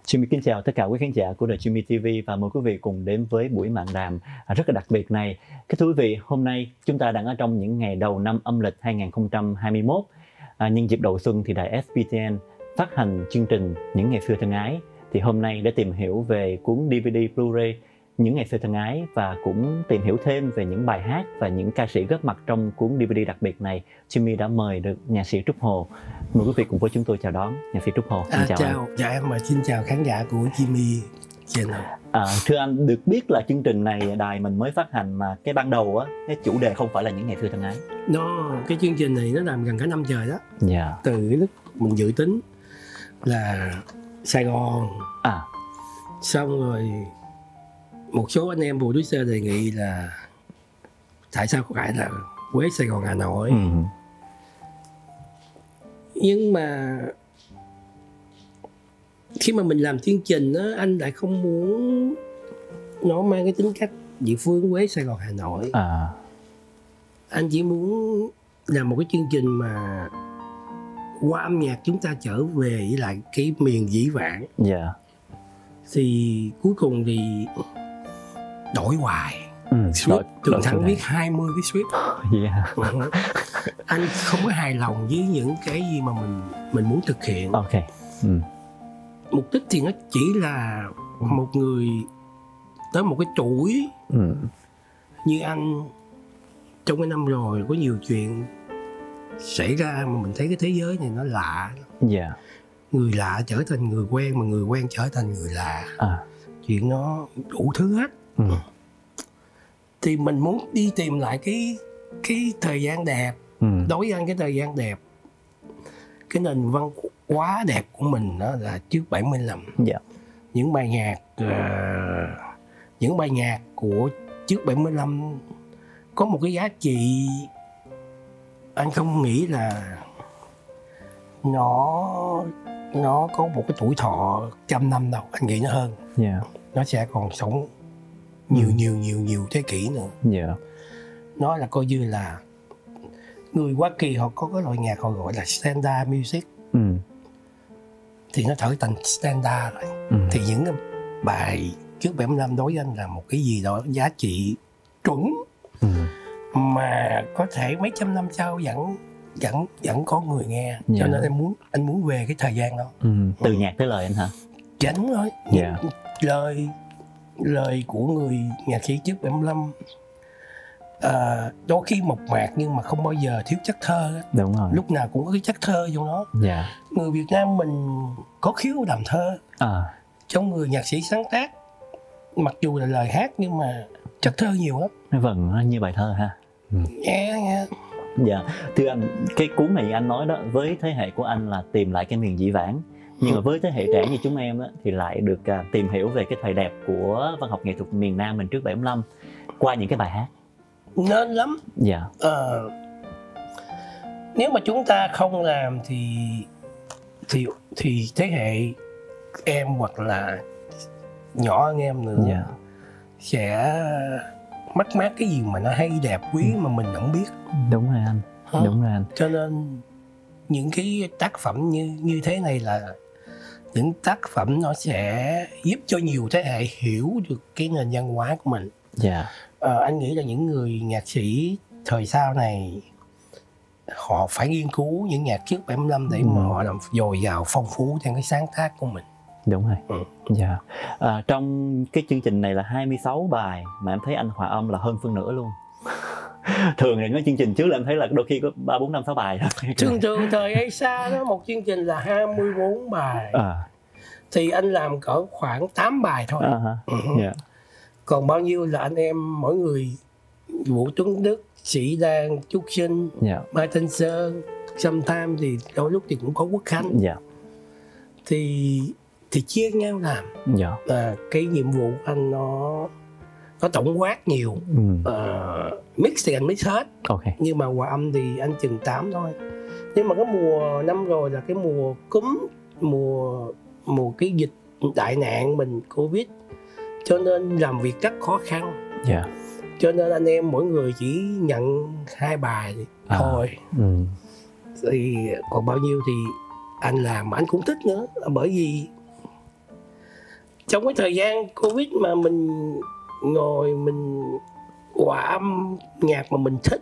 Jimmy kính chào tất cả quý khán giả của The Jimmy TV và mời quý vị cùng đến với buổi mạn đàm rất là đặc biệt này. Kính thưa quý vị, hôm nay chúng ta đang ở trong những ngày đầu năm âm lịch 2021. Nhân dịp đầu xuân thì đài SPTN phát hành chương trình Những Ngày Xưa Thân Ái. Thì hôm nay để tìm hiểu về cuốn DVD Blu-ray Những Ngày Xưa Thân Ái và cũng tìm hiểu thêm về những bài hát và những ca sĩ góp mặt trong cuốn DVD đặc biệt này, Jimmy đã mời được nhạc sĩ Trúc Hồ. Mời quý vị cùng với chúng tôi chào đón nhạc sĩ Trúc Hồ. Xin chào anh. Dạ em xin chào khán giả của Jimmy Channel. Thưa anh, được biết là chương trình này đài mình mới phát hành mà cái ban đầu á, cái chủ đề không phải là Những Ngày Xưa Thân Ái. Cái chương trình này nó làm gần cả năm trời đó. Dạ. Từ lúc mình dự tính là Sài Gòn, xong rồi một số anh em producer đề nghị là tại sao không phải là Huế, Sài Gòn, Hà Nội. Nhưng mà khi mà mình làm chương trình á, anh lại không muốn nó mang cái tính cách địa phương Huế, Sài Gòn, Hà Nội. Anh chỉ muốn làm một cái chương trình mà qua âm nhạc chúng ta trở về với lại cái miền dĩ vãng. Dạ. Thì cuối cùng thì đổi hoài. Thường Thắng viết 20 cái script. Anh không có hài lòng với những cái gì mà mình muốn thực hiện. Mục đích thì nó chỉ là một người tới một cái tuổi như anh, trong cái năm rồi có nhiều chuyện xảy ra mà mình thấy cái thế giới này nó lạ. Người lạ trở thành người quen, mà người quen trở thành người lạ. Chuyện nó đủ thứ hết. Thì mình muốn đi tìm lại cái thời gian đẹp. Đối với anh, cái thời gian đẹp, cái nền văn hóa đẹp của mình đó là trước 75. Những bài nhạc của trước 75 có một cái giá trị, anh không nghĩ là nó có một cái tuổi thọ 100 năm đâu. Anh nghĩ nó hơn. Nó sẽ còn sống nhiều thế kỷ nữa. Nó là coi như là người Hoa Kỳ họ có cái loại nhạc họ gọi là standard music. Thì nó trở thành standard rồi. Thì những cái bài trước 75 đối với anh là một cái gì đó giá trị chuẩn, mà có thể mấy trăm năm sau vẫn có người nghe. Cho nên anh muốn về cái thời gian đó. Từ nhạc tới lời anh hả? Chánh thôi. Lời của người nhạc sĩ trước 75 đôi khi mộc mạc nhưng mà không bao giờ thiếu chất thơ. Đúng rồi. Lúc nào cũng có cái chất thơ trong đó. Người Việt Nam mình có khiếu làm thơ. Trong người nhạc sĩ sáng tác, mặc dù là lời hát nhưng mà chất thơ nhiều lắm. Nó như bài thơ ha. Nghe. Dạ. Thưa anh, cái cuốn này anh nói đó, với thế hệ của anh là tìm lại cái miền dĩ vãng, nhưng mà với thế hệ trẻ như chúng em á, thì lại được tìm hiểu về cái thời đẹp của văn học nghệ thuật miền Nam mình trước 75 qua những cái bài hát. Nên lắm. Nếu mà chúng ta không làm thì thế hệ em hoặc là nhỏ hơn em nữa sẽ mất mát cái gì mà nó hay đẹp quý mà mình không biết. Đúng rồi anh. Đúng rồi anh. Cho nên những cái tác phẩm như thế này là những tác phẩm nó sẽ giúp cho nhiều thế hệ hiểu được cái nền văn hóa của mình. Anh nghĩ là những người nhạc sĩ thời sau này họ phải nghiên cứu những nhạc trước 75 để mà họ làm dồi dào phong phú trong cái sáng tác của mình. Đúng rồi. Trong cái chương trình này là 26 bài mà em thấy anh hòa âm là hơn phân nửa luôn. Thường thì nói chương trình trước là em thấy là đôi khi có 3, 4, 5, 6 bài. Thường thời ấy xa đó, một chương trình là 24 bài. Thì anh làm cỡ khoảng 8 bài thôi. Còn bao nhiêu là anh em mỗi người, Vũ Tuấn Đức, Sĩ Đan, Trúc Sinh, Mai Thanh Sơn, sometime thì đôi lúc thì cũng có Quốc Khánh. Thì chia nhau làm. Cái nhiệm vụ của anh nó tổng quát nhiều. Mix thì anh mix hết. Nhưng mà hòa âm thì anh chừng 8 thôi. Nhưng mà cái mùa năm rồi là cái mùa cúm, mùa cái dịch đại nạn mình Covid, cho nên làm việc rất khó khăn. Cho nên anh em mỗi người chỉ nhận 2 bài thôi. Thì còn bao nhiêu thì anh làm mà anh cũng thích nữa, bởi vì Trong cái thời gian Covid mà mình ngồi mình hòa âm nhạc mà mình thích,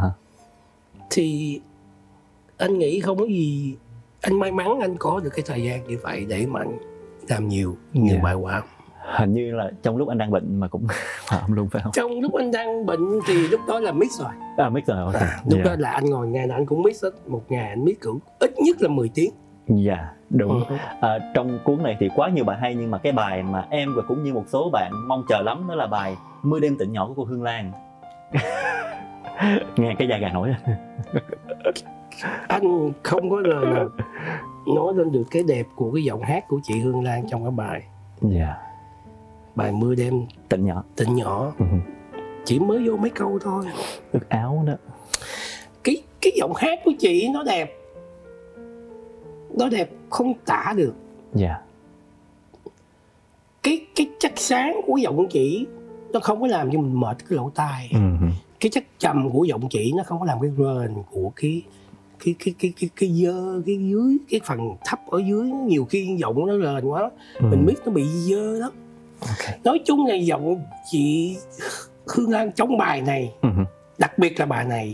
thì anh nghĩ không có gì, anh may mắn anh có được cái thời gian như vậy để mà anh làm nhiều bài hòa âm. Hình như là trong lúc anh đang bệnh mà cũng hòa âm luôn phải không? Trong lúc anh đang bệnh thì lúc đó là mix rồi. Mix rồi. Okay. Lúc đó là anh ngồi ngày nào anh cũng mix hết. Một ngày anh mix cũng ít nhất là 10 tiếng. Dạ, đúng. Trong cuốn này thì quá nhiều bài hay, nhưng mà cái bài mà em và cũng như một số bạn mong chờ lắm đó là bài Mưa đêm tỉnh nhỏ của cô Hương Lan. Nghe cái da gà nổi. Anh không có lời nào nói lên được cái đẹp của cái giọng hát của chị Hương Lan trong cái bài. Dạ. Bài Mưa đêm tỉnh nhỏ. Chỉ mới vô mấy câu thôi. Ước áo đó. Cái giọng hát của chị nó đẹp. Nó đẹp không tả được. Dạ. Cái chất sáng của giọng chị nó không có làm cho mình mệt cái lỗ tai. Cái chất trầm của giọng chị nó không có làm cái rền của cái dơ cái dưới, cái phần thấp ở dưới. Nhiều khi giọng nó rền quá, mình biết nó bị dơ lắm. Nói chung là giọng chị Hương Lan trong bài này, đặc biệt là bài này,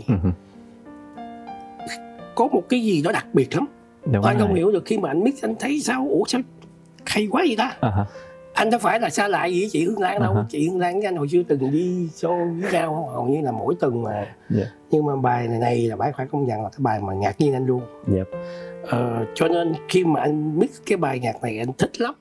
có một cái gì đó đặc biệt lắm. Anh không hiểu được, khi mà anh mix anh thấy sao hay quá vậy ta. Anh đâu phải là xa lạ gì với chị Hương Lan đâu. Chị Hương Lan với anh hồi xưa từng đi show với nhau hầu như là mỗi tuần mà. Nhưng mà bài này là phải công nhận là cái bài mà ngạc nhiên anh luôn. Cho nên khi mà anh mix cái bài nhạc này anh thích lắm.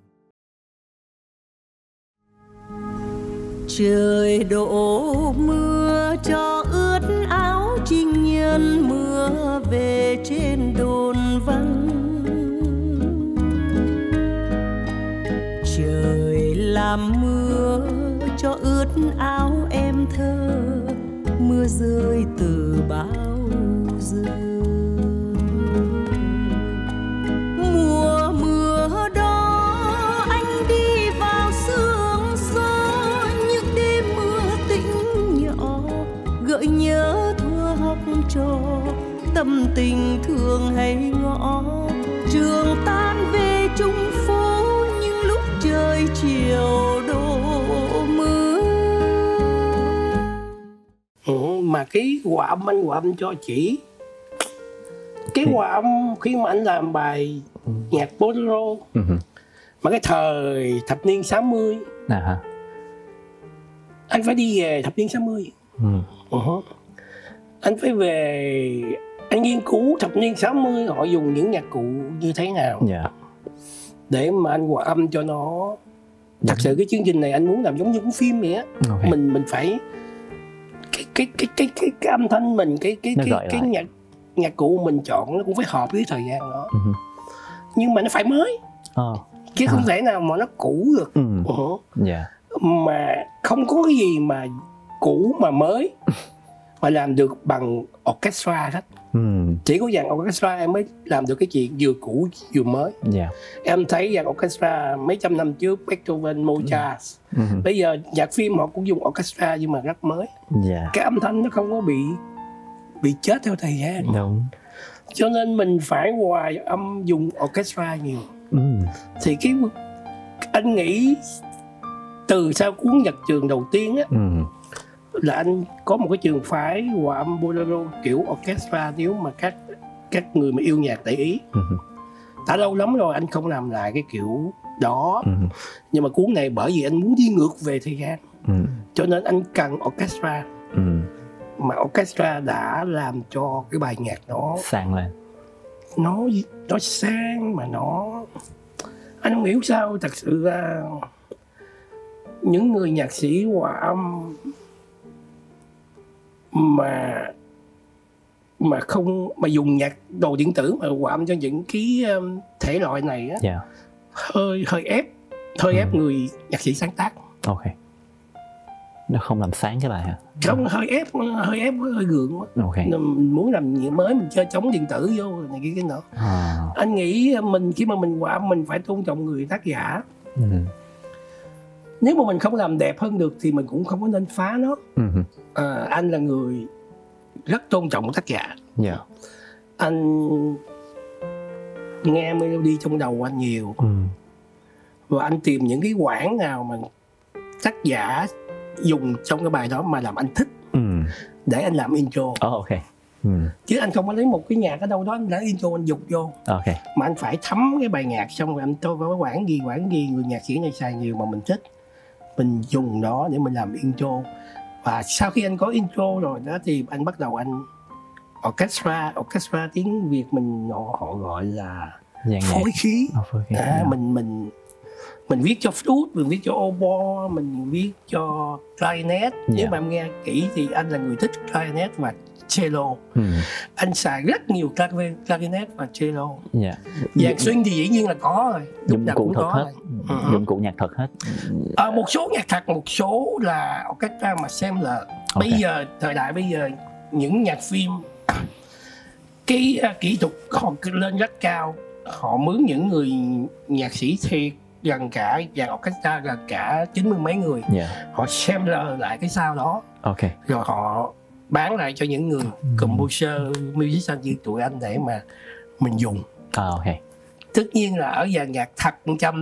Trời đổ mưa cho ướt áo chinh nhân, mưa về trên đồn vắng. Trời làm mưa cho ướt áo em thơ, mưa rơi từ bao giờ. Mùa mưa đó anh đi vào sương gió, những đêm mưa tĩnh nhỏ gợi nhớ thuở học trò, tâm tình thường hay ngõ. Trường tan về chung phố những lúc trời chiều đổ mưa. Mà cái hòa âm anh hòa âm cho chị, cái hòa âm khi mà anh làm bài nhạc bolero mà cái thời thập niên 60, anh phải đi về thập niên 60. Anh phải về, anh nghiên cứu thập niên 60 họ dùng những nhạc cụ như thế nào để mà anh hòa âm cho nó. Thật sự cái chương trình này anh muốn làm giống như cuốn phim vậy á. Mình phải cái âm thanh mình, cái nhạc cụ mình chọn nó cũng phải hợp với thời gian đó. Nhưng mà nó phải mới, chứ không thể nào mà nó cũ được. Mà không có cái gì mà cũ mà mới mà làm được bằng orchestra hết. Chỉ có dàn orchestra em mới làm được cái chuyện vừa cũ vừa mới. Em thấy dàn orchestra mấy trăm năm trước, Beethoven, Mozart, bây giờ nhạc phim họ cũng dùng orchestra nhưng mà rất mới. Cái âm thanh nó không có bị chết theo thời gian. Cho nên mình phải hòa âm dùng orchestra nhiều. Thì cái anh nghĩ từ sau cuốn Nhật Trường đầu tiên á, là anh có một cái trường phái hòa âm bolero kiểu orchestra, nếu mà các người mà yêu nhạc để ý. Đã lâu lắm rồi anh không làm lại cái kiểu đó. Nhưng mà cuốn này bởi vì anh muốn đi ngược về thời gian, cho nên anh cần orchestra. Mà orchestra đã làm cho cái bài nhạc nó sang lên, nó sang mà nó, anh không hiểu sao. Thật sự là những người nhạc sĩ hòa âm mà không mà dùng nhạc đồ điện tử mà hòa âm cho những cái thể loại này á, hơi ép người nhạc sĩ sáng tác. Nó không làm sáng cái bài hả? Không, hơi ép hơi gượng quá. Mình muốn làm gì mới, mình chơi chống điện tử vô này kia cái nọ. Anh nghĩ mình khi mà mình hòa âm mình phải tôn trọng người tác giả. Nếu mà mình không làm đẹp hơn được thì mình cũng không có nên phá nó. Anh là người rất tôn trọng tác giả. Anh nghe melody trong đầu anh nhiều. và anh tìm những cái quãng nào mà tác giả dùng trong cái bài đó mà làm anh thích để anh làm intro. Ok. Chứ anh không có lấy một cái nhạc ở đâu đó anh đã intro anh dục vô. Ok. Mà anh phải thấm cái bài nhạc, xong rồi anh tôi có quãng gì người nhạc sĩ này xài nhiều mà mình thích, mình dùng đó để mình làm intro. Và sau khi anh có intro rồi đó thì anh bắt đầu anh orchestra tiếng Việt mình họ gọi là phối khí. Mình viết cho flute, mình viết cho oboe, mình viết cho clarinet. Nếu mà em nghe kỹ thì anh là người thích clarinet và cello. Anh xài rất nhiều clarinet và cello. Dàn swing thì dĩ nhiên là có rồi, dụng cụ thật hết. Dụng cụ nhạc thật hết. Một số nhạc thật, một số là orchestra mà sampler. Bây giờ thời đại bây giờ những nhạc phim cái kỹ thuật họ lên rất cao, họ mướn những người nhạc sĩ thiệt, gần cả dàn orchestra gần cả 90 mấy người, họ sampler lại cái sound đó, rồi họ bán lại cho những người composer, musician như tụi anh để mà mình dùng. Tất nhiên là ở dàn nhạc thật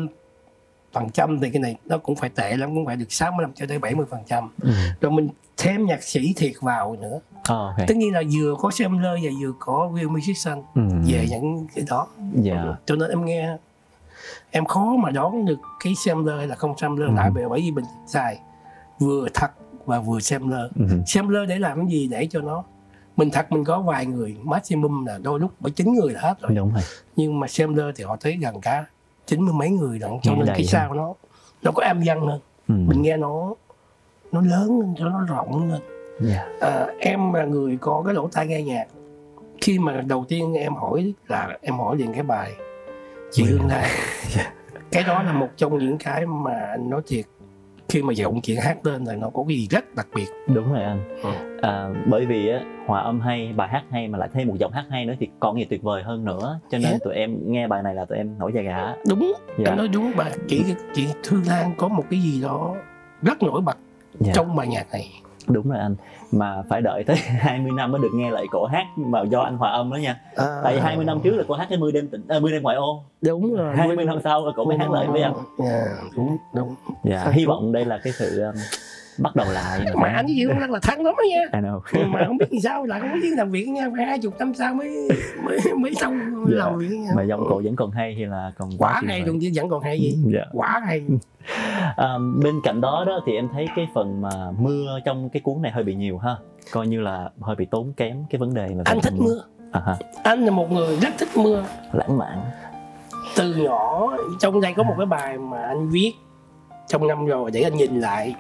100% thì cái này nó cũng phải tệ lắm, cũng phải được 65 cho tới 70%. Rồi mình thêm nhạc sĩ thiệt vào nữa. Tất nhiên là vừa có sampler và vừa có real musician về những cái đó. Cho nên em nghe em khó mà đoán được cái sampler hay là không sampler lại, bởi vì mình xài vừa thật và vừa sampler. Sampler để làm cái gì? Để cho nó mình thật mình có vài người, maximum là đôi lúc 9 người là hết rồi. Đúng rồi. Nhưng mà sampler thì họ tới gần cả 90 mấy người lận, cho nên cái sound nó có âm vang hơn. Mình nghe nó lớn lên, cho nó rộng lên. Em là người có cái lỗ tai nghe nhạc. Khi mà đầu tiên em hỏi liền cái bài Chị Hương Lan. Cái đó là một trong những cái mà anh nói thiệt, khi mà giọng chuyện hát lên là nó có cái gì rất đặc biệt. Đúng rồi anh. Bởi vì á, hòa âm hay, bài hát hay mà lại thêm một giọng hát hay nữa thì còn gì tuyệt vời hơn nữa. Cho nên tụi em nghe bài này là tụi em nổi da gà. Đúng, em nói đúng. Bà chị Hương Lan có một cái gì đó rất nổi bật trong bài nhạc này. Đúng rồi anh. Mà phải đợi tới 20 năm mới được nghe lại cổ hát mà do anh hòa âm đó nha. Tại vì 20 năm trước là cổ hát cái 10 đêm ngoại ô. Đúng rồi. 20 năm sau là cổ mới hát lại với anh. Đúng. Hy vọng đây là cái sự bắt đầu lại. Mà anh với chị Hương Lan là thân lắm đó nha. Mà không biết vì sao lại không có tiếng làm việc nha, phải 20 năm sau mới xong làm việc nha. Mà giọng cổ vẫn còn hay hay là còn quá hay luôn chứ vẫn còn hay gì. Quá hay. Bên cạnh đó thì em thấy cái phần mà mưa trong cái cuốn này hơi bị nhiều ha, coi như là hơi bị tốn kém cái vấn đề mà anh thích mưa. Anh là một người rất thích mưa, lãng mạn. Từ nhỏ trong đây có một cái bài mà anh viết trong năm rồi để anh nhìn lại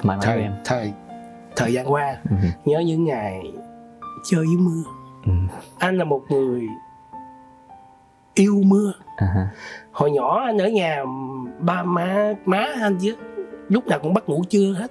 thời gian qua, nhớ những ngày chơi với mưa. Anh là một người yêu mưa. Hồi nhỏ anh ở nhà ba má anh chứ lúc nào cũng bắt ngủ trưa hết.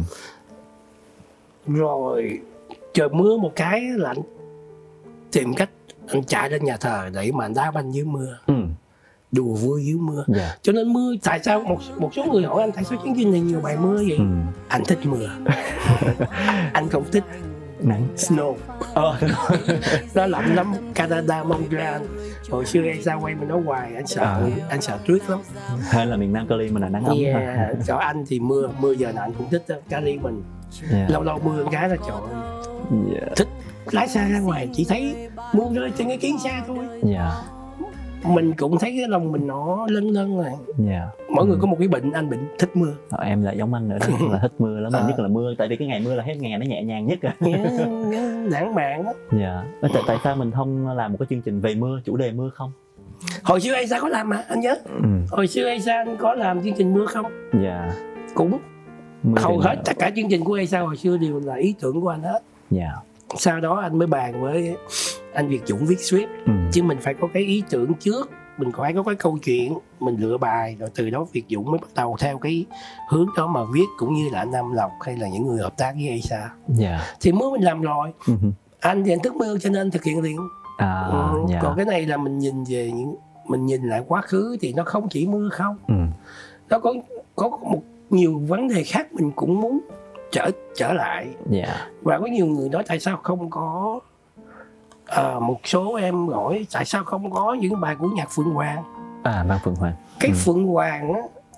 Rồi trời mưa một cái là anh tìm cách anh chạy lên nhà thờ để mà anh đá banh dưới mưa, đùa vui dưới mưa. Cho nên mưa, tại sao một số người hỏi anh tại sao chương trình này nhiều bài mưa vậy? Anh thích mưa. Anh không thích nắng, snow. Nó lạnh lắm. Canada, Montreal. Hồi xưa em ra quay mình nói hoài, anh sợ tuyết lắm. Hay là miền Nam Cali mình là nắng ấm. Cho anh thì mưa giờ nào anh cũng thích Cali mình. Lâu lâu mưa một cái là trời thích lái xe ra ngoài chỉ thấy mưa rơi trên cái kiến xe thôi. Mình cũng thấy cái lòng mình nó lân rồi. Mỗi người có một cái bệnh, anh bệnh thích mưa. Em là giống anh nữa đó, là thích mưa lắm. Nhất là mưa, tại vì cái ngày mưa là hết ngày nó nhẹ nhàng nhất rồi. Lãng mạn đó. Tại sao mình không làm một cái chương trình về mưa, chủ đề mưa không? Hồi xưa Asa có làm mà anh nhớ. Hồi xưa Asa anh có làm chương trình mưa không? Cũng hầu hết tất cả chương trình của Asa hồi xưa đều là ý tưởng của anh hết. Sau đó anh mới bàn với anh Việt Dũng viết script. Chứ mình phải có cái ý tưởng trước, mình phải có cái câu chuyện, mình lựa bài, rồi từ đó Việt Dũng mới bắt đầu theo cái hướng đó mà viết, cũng như là anh Nam Lộc hay là những người hợp tác với Asa. Thì mới mình làm rồi. Anh thì anh thức mưa cho nên anh thực hiện liền. Còn cái này là mình nhìn về mình nhìn lại quá khứ thì nó không chỉ mưa không. Nó có một nhiều vấn đề khác mình cũng muốn trở lại. Và có nhiều người nói tại sao không có một số em hỏi tại sao không có những bài của nhạc Phượng Hoàng. Mang Phượng Hoàng. Cái Phượng Hoàng á,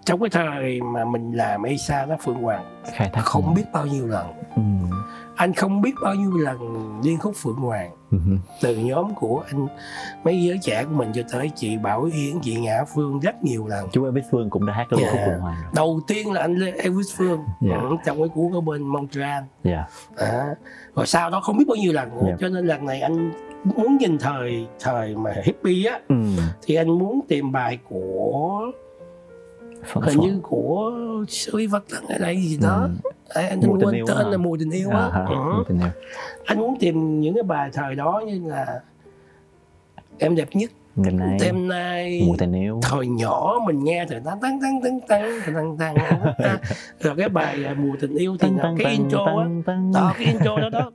trong cái thời mà mình làm Esa nó Phượng Hoàng không biết bao nhiêu lần. Anh không biết bao nhiêu lần liên khúc Phượng Hoàng. Từ nhóm của anh, mấy giới trẻ của mình cho tới chị Bảo Yến, chị Ngã Phương rất nhiều lần. Chú Elvis Phương cũng đã hát liên khúc Phượng Hoàng rồi. Đầu tiên là anh Elvis Phương trong cái cuốn ở bên Montreal. Rồi sau đó không biết bao nhiêu lần nữa. Cho nên lần này anh muốn nhìn thời mà hippie á, thì anh muốn tìm bài của hình như của Sui Vắt Tấn hay là gì đó. Anh quên tên là Mùa Tình Yêu á. Anh muốn tìm những cái bài thời đó như là Em Đẹp Nhất, Đêm Nay, Mùa Tình Yêu. Thời nhỏ mình nghe từ tăng rồi cái bài Mùa Tình Yêu thì là cái intro á, đó cái intro đó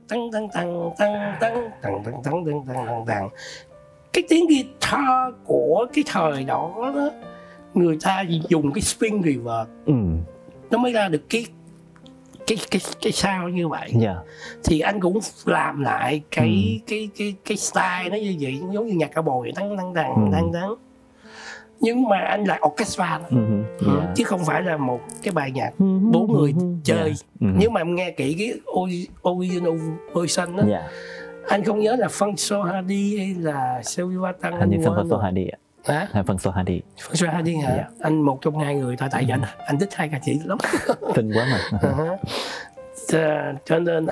tăng. Cái tiếng guitar của cái thời đó đó, người ta dùng cái spin reverb nó mới ra được cái sound như vậy. Thì anh cũng làm lại cái style nó như vậy, giống như nhạc cao bồi tăng. Nhưng mà anh lại orchestra chứ không phải là một cái bài nhạc 4 người chơi. Nếu mà em nghe kỹ cái original version đó, anh không nhớ là François Hardy hay là Sylvie Vartan. Hình như François Hardy ạ. François Hardy. François Hardy hả? Anh một trong hai người thôi, tại anh thích hai ca sĩ lắm. Tin quá mà. Cho nên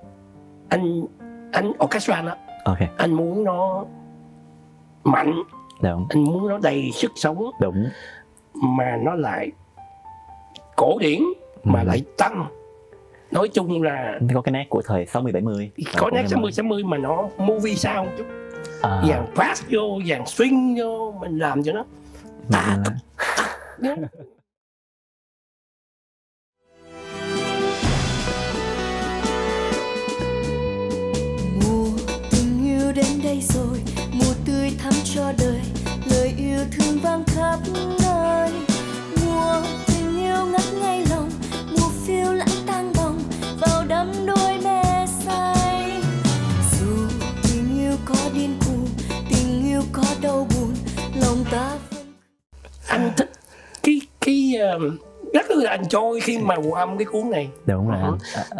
anh orchestra đó. Anh muốn nó mạnh. Đúng. Anh muốn nó đầy sức sống. Đúng. Mà nó lại cổ điển mà lại tăng. Nói chung là có cái nét của thời 60-70. Có nét 60-70 mà nó movie sound chút. Dàn bass vô, dàn swing vô, mình làm cho nó Mùa tình yêu đến đây rồi, mùa tươi thắm cho đời, lời yêu thương vang khắp nơi. Mùa tình yêu ngất ngây lòng, mùa phiêu lãng tang bồng vào đắm đuôi mê say. Dù tình yêu có điên cuồng, tình yêu có đau buồn, lòng ta vẫn... Anh thích cái rất là enjoy khi mà hòa âm cái cuốn này. Đúng rồi.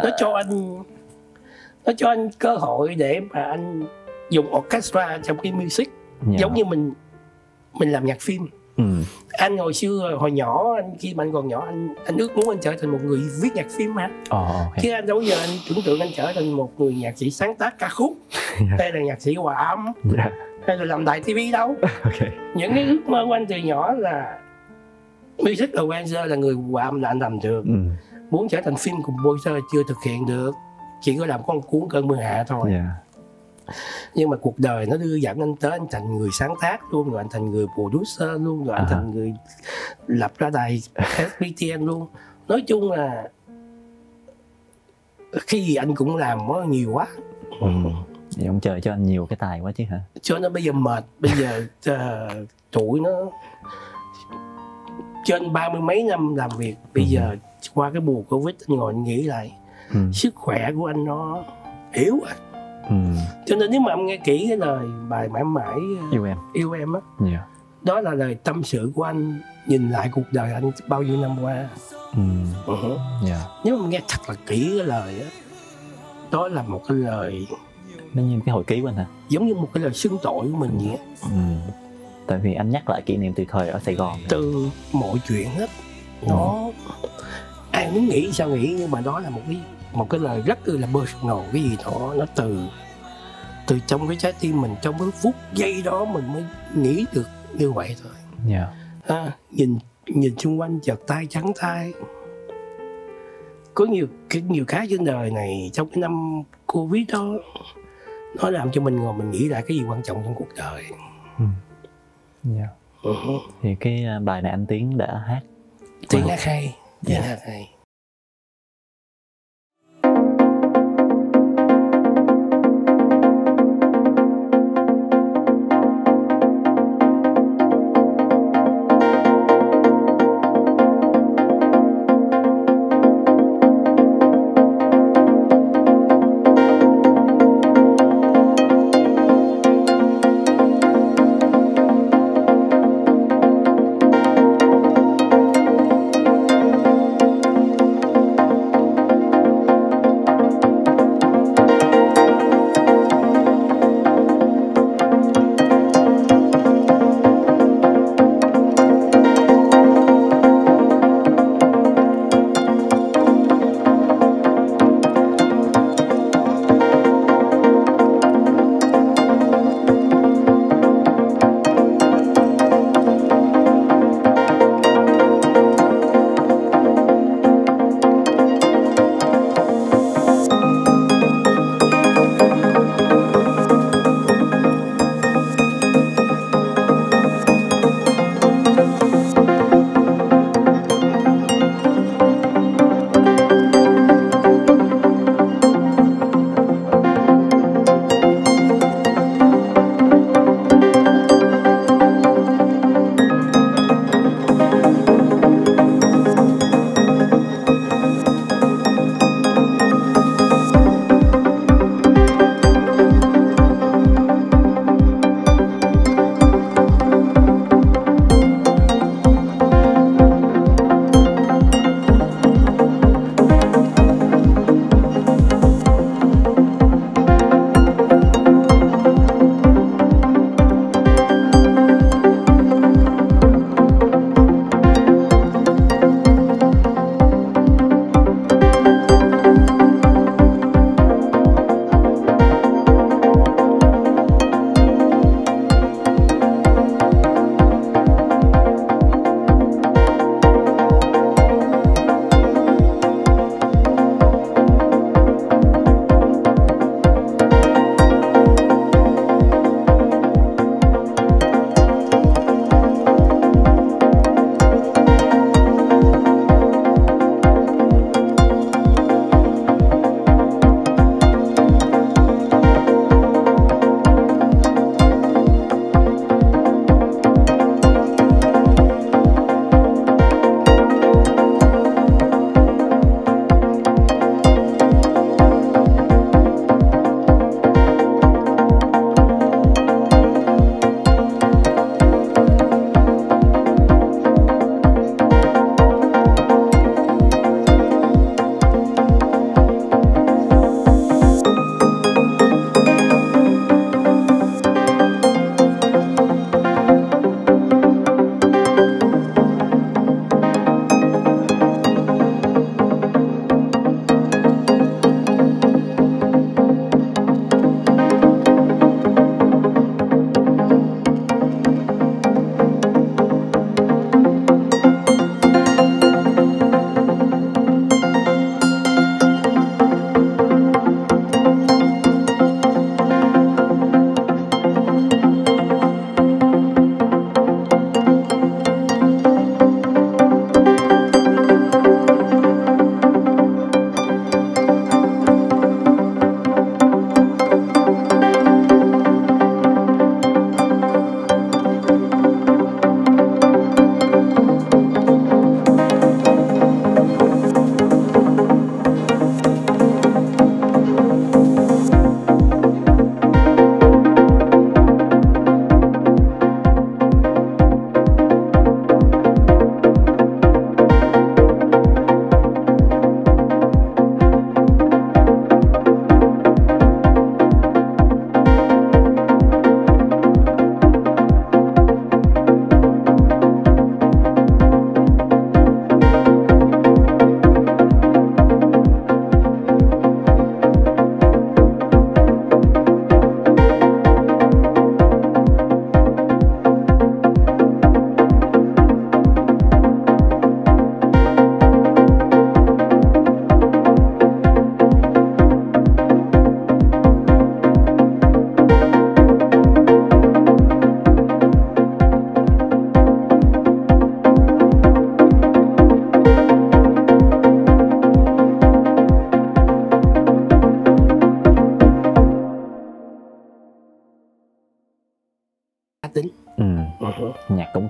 Nó cho anh cơ hội để mà anh dùng orchestra trong cái music. Giống như mình làm nhạc phim. Anh hồi nhỏ, khi mà anh còn nhỏ, anh ước muốn anh trở thành một người viết nhạc phim mà. Chứ anh đâu bao giờ anh tưởng tượng anh trở thành một người nhạc sĩ sáng tác ca khúc hay là nhạc sĩ hòa âm hay là làm đài TV đâu. Những cái ước mơ của anh từ nhỏ là music arranger, là người hòa âm là anh làm được. Muốn trở thành phim composer chưa thực hiện được, chỉ có làm con cuốn Cơn Mưa Hạ thôi. Nhưng mà cuộc đời nó đưa dẫn anh tới, anh thành người sáng tác luôn, rồi anh thành người producer luôn, rồi anh thành người lập ra đài SBTN luôn. Nói chung là khi gì anh cũng làm có nhiều quá. Vậy ông trời cho anh nhiều cái tài quá chứ hả? Cho nên bây giờ mệt, bây giờ tuổi nó trên 30 mấy năm làm việc, bây giờ qua cái mùa Covid anh ngồi anh nghĩ lại, sức khỏe của anh nó yếu à. Cho nên nếu mà em nghe kỹ cái lời bài Mãi Mãi Yêu Em á, đó là lời tâm sự của anh nhìn lại cuộc đời anh bao nhiêu năm qua. Nếu mà nghe thật là kỹ cái lời á, đó là một cái lời nó như cái hồi ký của anh hả? Giống như một cái lời xưng tội của mình vậy. Tại vì anh nhắc lại kỷ niệm từ thời ở Sài Gòn. Từ mọi chuyện hết. Nó ai muốn nghĩ sao nghĩ, nhưng mà đó là một cái lời rất là personal, cái gì đó nó từ trong cái trái tim mình, trong cái phút giây đó mình mới nghĩ được như vậy thôi. Nhìn xung quanh chợt tay trắng tay. Có nhiều cái trên đời này trong cái năm Covid đó, nó làm cho mình ngồi mình nghĩ lại cái gì quan trọng trong cuộc đời. Thì cái bài này anh Tiến đã hát. Tiến hát hay. Hát hay.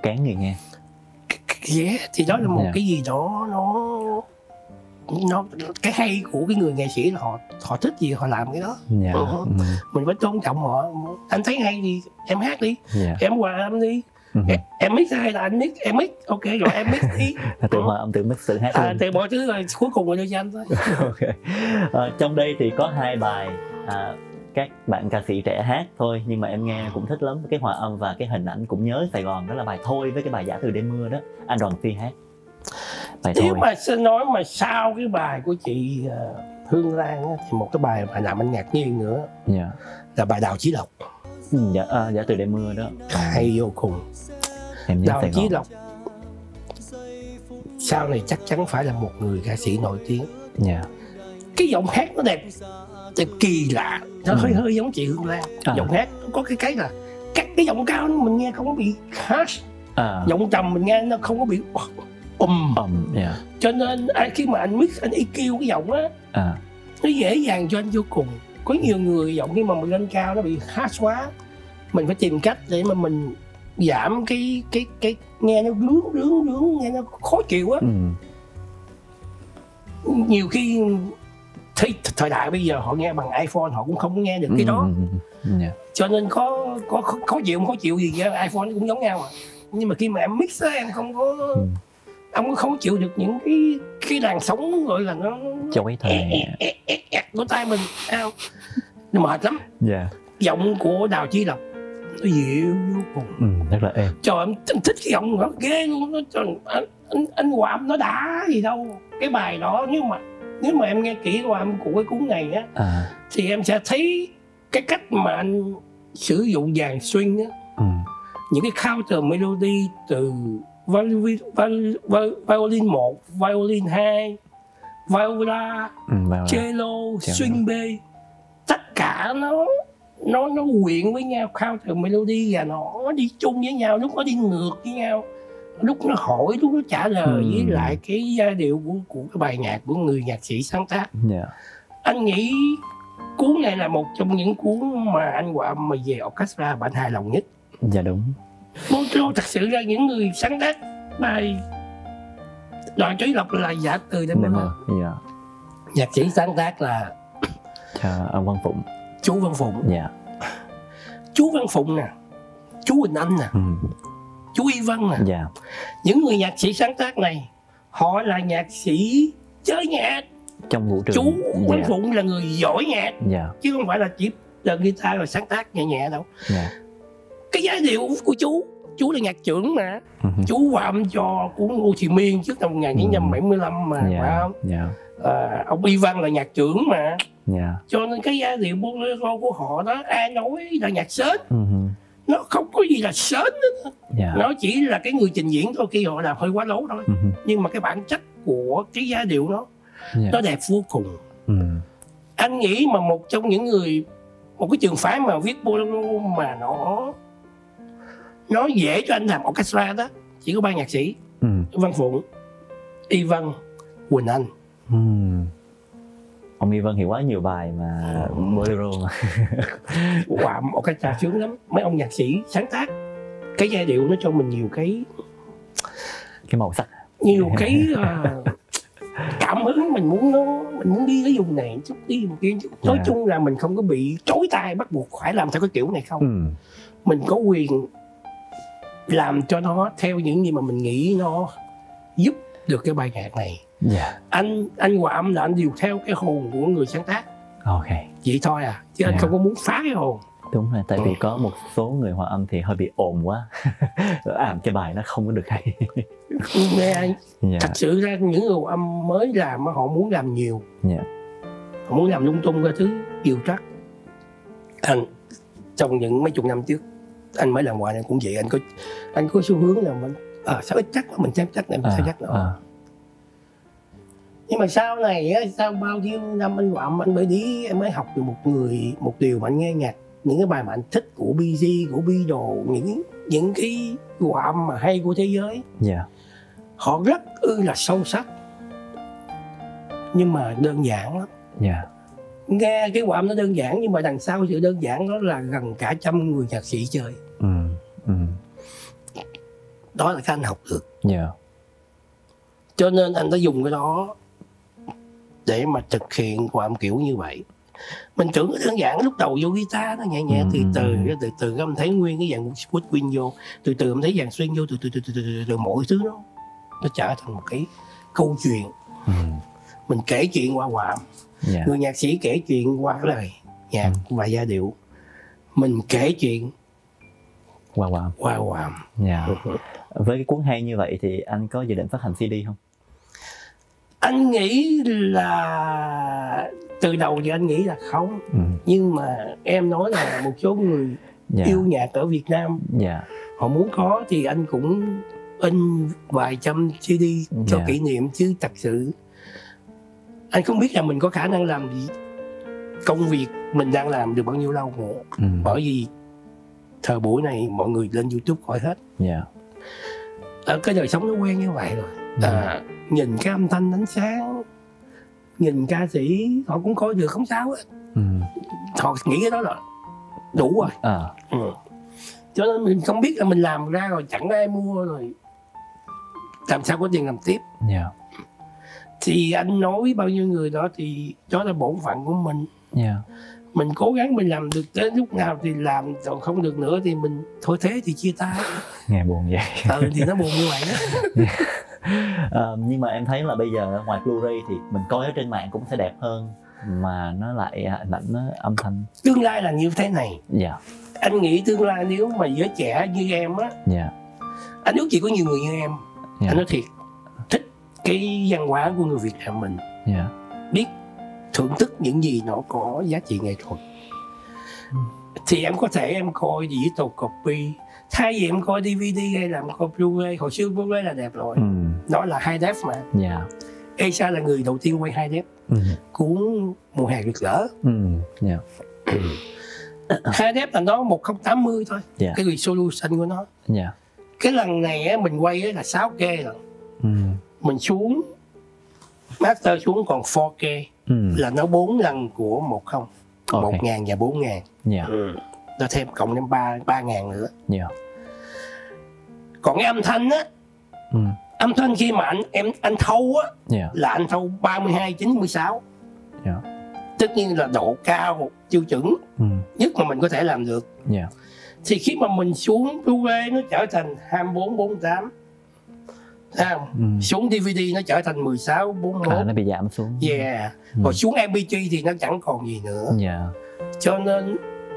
kén người nghe. Thì đó là một cái gì đó nó cái hay của cái người nghệ sĩ là họ thích gì họ làm cái đó. Mình phải tôn trọng họ. Anh thấy hay thì em hát đi, em hòa âm đi. Em mix hay là anh mix? Em mix, ok rồi em mix đi. Tự hòa âm, tự mix, tự hát. Tự mọi thứ rồi cuối cùng là đưa cho anh thôi. Okay. Trong đây thì có 2 bài các bạn ca sĩ trẻ hát thôi, nhưng mà em nghe cũng thích lắm, cái hòa âm và cái hình ảnh cũng nhớ Sài Gòn, đó là bài Thôi với cái bài Giả Từ Đêm Mưa đó, anh Đoàn Phi hát bài Thôi. Nếu mà xin nói mà sau cái bài của chị Hương Lan á, thì một cái bài mà làm anh ngạc nhiên nữa là bài Đào Chí Lộc. Giả Từ Đêm Mưa đó hay vô cùng. Em Đào Chí Lộc sau này chắc chắn phải là một người ca sĩ nổi tiếng. Cái giọng hát nó đẹp kỳ lạ, nó hơi giống chị Hương Lan. Giọng hát nó có cái là cái giọng cao mình nghe không có bị harsh, giọng trầm mình nghe nó không có bị cho nên khi mà anh mix, anh EQ cái giọng á, nó dễ dàng cho anh vô cùng. Có nhiều người giọng khi mà mình lên cao nó bị harsh quá, mình phải tìm cách để mà mình giảm cái nghe nó rướng nghe nó khó chịu á. Nhiều khi thời đại bây giờ họ nghe bằng iPhone họ cũng không nghe được cái đó. Cho nên có khó chịu gì vậy, iPhone cũng giống nhau nhưng mà khi mà em mix á, em không có ông không chịu được những cái làn sóng gọi là nó chói tai của tai mình, nó mệt lắm. Giọng của Đào Chí Lộc nó dịu vô cùng, rất là êm. Trời, em thích cái giọng nó ghê luôn. Anh hòa âm nó đã gì đâu. Cái bài đó nếu mà em nghe kỹ hòa âm của cái cuốn này á, thì em sẽ thấy cái cách mà anh sử dụng dàn swing á, những cái counter melody từ violin 1, violin 2, viola, cello, swing bass, tất cả nó quyện với nhau, counter melody và nó đi chung với nhau, lúc nó đi ngược với nhau, lúc nó hỏi, lúc nó trả lời với lại cái giai điệu của cái bài nhạc của người nhạc sĩ sáng tác. Anh nghĩ cuốn này là một trong những cuốn mà anh hòa âm mà về orchestra bạn hài lòng nhất. Dạ đúng. Montreux thật sự ra những người sáng tác bài Đào Chí Lộc là Giả Từ Đêm Mưa. Nhạc sĩ sáng tác là ông Văn Phụng. Chú Văn Phụng. Chú Văn Phụng nè, chú Quỳnh Anh nè, chú Y Văn nè. Những người nhạc sĩ sáng tác này họ là nhạc sĩ chơi nhạc trong vũ trường. Chú Văn Phụng là người giỏi nhạc, chứ không phải là chỉ là guitar rồi sáng tác nhẹ nhẹ đâu. Cái giai điệu của chú là nhạc trưởng mà. Chú hòa âm cho cuốn Ngô Thị Miên trước năm 1975 mà, phải không? Ông Y Văn là nhạc trưởng mà. Cho nên cái giai điệu bolero của họ đó, ai nói là nhạc sến, nó không có gì là sến nữa. Nó chỉ là cái người trình diễn thôi, khi họ làm hơi quá lố thôi. Nhưng mà cái bản chất của cái giai điệu nó đẹp vô cùng. Anh nghĩ mà một trong những người, một cái trường phái mà viết bolero mà nó dễ cho anh làm orchestra đó chỉ có 3 nhạc sĩ: Văn Phụng, Y Văn, Quỳnh Anh. Ông Y Văn thì quá nhiều bài mà bolero mà. Wow, orchestra sướng lắm. Mấy ông nhạc sĩ sáng tác cái giai điệu nó cho mình nhiều cái màu sắc, nhiều cái cảm hứng. Mình muốn đi cái vùng này chút, đi một kia chút. Nói chung là mình không có bị trói tay bắt buộc phải làm theo cái kiểu này không. Mình có quyền làm cho nó theo những gì mà mình nghĩ nó giúp được cái bài nhạc này. Anh hòa âm là anh điều theo cái hồn của người sáng tác. Vậy thôi chứ anh không có muốn phá cái hồn. Đúng rồi, tại vì có một số người hòa âm thì hơi bị ồn quá, làm cho bài nó không có được hay. Thật sự ra những người hòa âm mới làm họ muốn làm nhiều, họ muốn làm lung tung cái thứ điều trắc. Anh trong những mấy chục năm trước anh mới làm hòa này cũng vậy, anh có xu hướng là mình sao ít chắc mình xem chắc này mình sao chắc nữa. Nhưng mà sau này sau bao nhiêu năm anh hòa âm, anh mới học được một điều mà anh nghe nhạc, những cái bài mà anh thích của Bee Gees, của Beatles, những cái hòa âm mà hay của thế giới, họ rất là sâu sắc nhưng mà đơn giản lắm. Nghe cái hòa âm nó đơn giản nhưng mà đằng sau sự đơn giản đó là gần cả trăm người nhạc sĩ chơi. đó là cái anh học được. Yeah. Cho nên anh đã dùng cái đó để mà thực hiện hòa âm kiểu như vậy. Mình tưởng đơn giản lúc đầu vô guitar nó nhẹ nhẹ, từ từ em thấy nguyên cái dàn woodwind vô, từ từ em thấy dàn xuyên vô, từ mọi thứ nó trở thành một cái câu chuyện. Mình kể chuyện qua hòa âm. Yeah. Người nhạc sĩ kể chuyện qua lời nhạc và giai điệu, mình kể chuyện qua hòa âm. Yeah. Với cái cuốn hay như vậy thì anh có dự định phát hành CD không? Anh nghĩ là từ đầu thì anh nghĩ là không. Nhưng mà em nói là một số người yêu nhạc ở Việt Nam, họ muốn có thì anh cũng in vài trăm CD cho kỷ niệm. Chứ thật sự anh không biết là mình có khả năng làm gì, công việc mình đang làm được bao nhiêu lâu nữa. Bởi vì thời buổi này mọi người lên YouTube hỏi hết. Ở cái đời sống nó quen như vậy rồi. Nhìn cái âm thanh ánh sáng, nhìn ca sĩ họ cũng coi được, không sao hết. Họ nghĩ cái đó là đủ rồi. Cho nên mình không biết là mình làm ra rồi chẳng ai mua rồi làm sao có tiền làm tiếp. Thì anh nói bao nhiêu người đó thì đó là bổn phận của mình. Mình cố gắng mình làm được tới lúc nào thì làm, còn không được nữa thì mình thôi thế thì chia tay. Nghe buồn vậy. Thì nó buồn như vậy đó. Nhưng mà em thấy là bây giờ ngoài Blu-ray thì mình coi ở trên mạng cũng sẽ đẹp hơn, mà nó lại hình ảnh, nó âm thanh. Tương lai là như thế này. Anh nghĩ tương lai nếu mà giới trẻ như em á, anh ước chỉ có nhiều người như em, anh nói thiệt, thích cái văn hóa của người Việt Nam mình, biết thưởng thức những gì nó có giá trị nghệ thuật. Thì em có thể em coi digital copy, thay vì em coi DVD hay làm coi Blu-ray. Hồi xưa Blu-ray là đẹp rồi, nó là high def mà. Esa là người đầu tiên quay high def, cuốn Mùa Hè Rực Rỡ. High def là nó 1080 thôi, cái resolution của nó. Cái lần này á, mình quay là 6K rồi. Mình xuống master xuống còn 4K, là nó 4 lần của 10, 1000 và 4000. Nó thêm cộng đến 3000 nữa. Còn cái âm thanh á, âm thanh khi mà anh thâu á, là anh thâu 32-96. Tất nhiên là độ cao tiêu chuẩn nhất mà mình có thể làm được. Thì khi mà mình xuống Blu-ray nó trở thành 24-48, xuống DVD nó trở thành 16-41. Nó bị giảm xuống. Rồi xuống MP3 thì nó chẳng còn gì nữa. Cho nên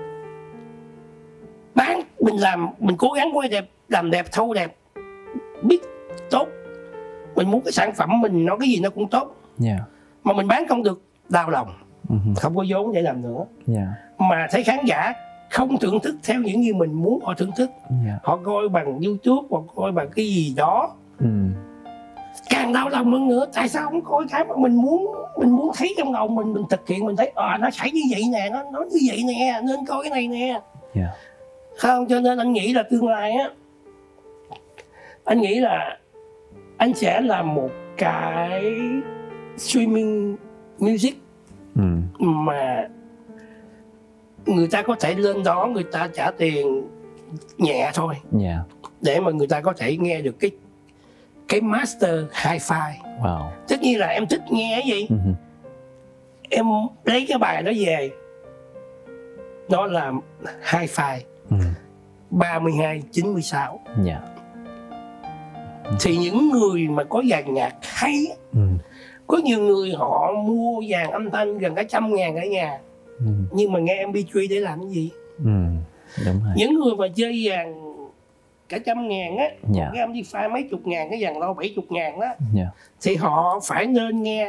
mình cố gắng quay đẹp, làm đẹp, thâu đẹp, biết tốt. Mình muốn cái sản phẩm mình nó cái gì nó cũng tốt. Mà mình bán không được, đau lòng. Không có vốn để làm nữa. Mà thấy khán giả không thưởng thức theo những gì mình muốn họ thưởng thức. Họ coi bằng YouTube hoặc coi bằng cái gì đó, càng đau lòng hơn nữa. Tại sao không coi cái mà mình muốn thấy trong đầu mình thực hiện, mình thấy nó phải như vậy nè, nó như vậy nè, nên coi cái này nè. Không, cho nên anh nghĩ là tương lai á, anh nghĩ là anh sẽ làm một cái streaming music mà người ta có thể lên đó, người ta trả tiền nhẹ thôi, để mà người ta có thể nghe được cái master hi-fi. Tất nhiên là em thích nghe cái gì, em lấy cái bài đó về, đó là hi-fi 32-96. Thì những người mà có dàn nhạc hay, có nhiều người họ mua dàn âm thanh gần cả 100.000 ở nhà, nhưng mà nghe MP3 để làm cái gì? Đúng rồi. Những người mà chơi dàn cả 100.000 á, cái amplifier mấy chục ngàn, cái dàn low 70.000 đó, thì họ phải nên nghe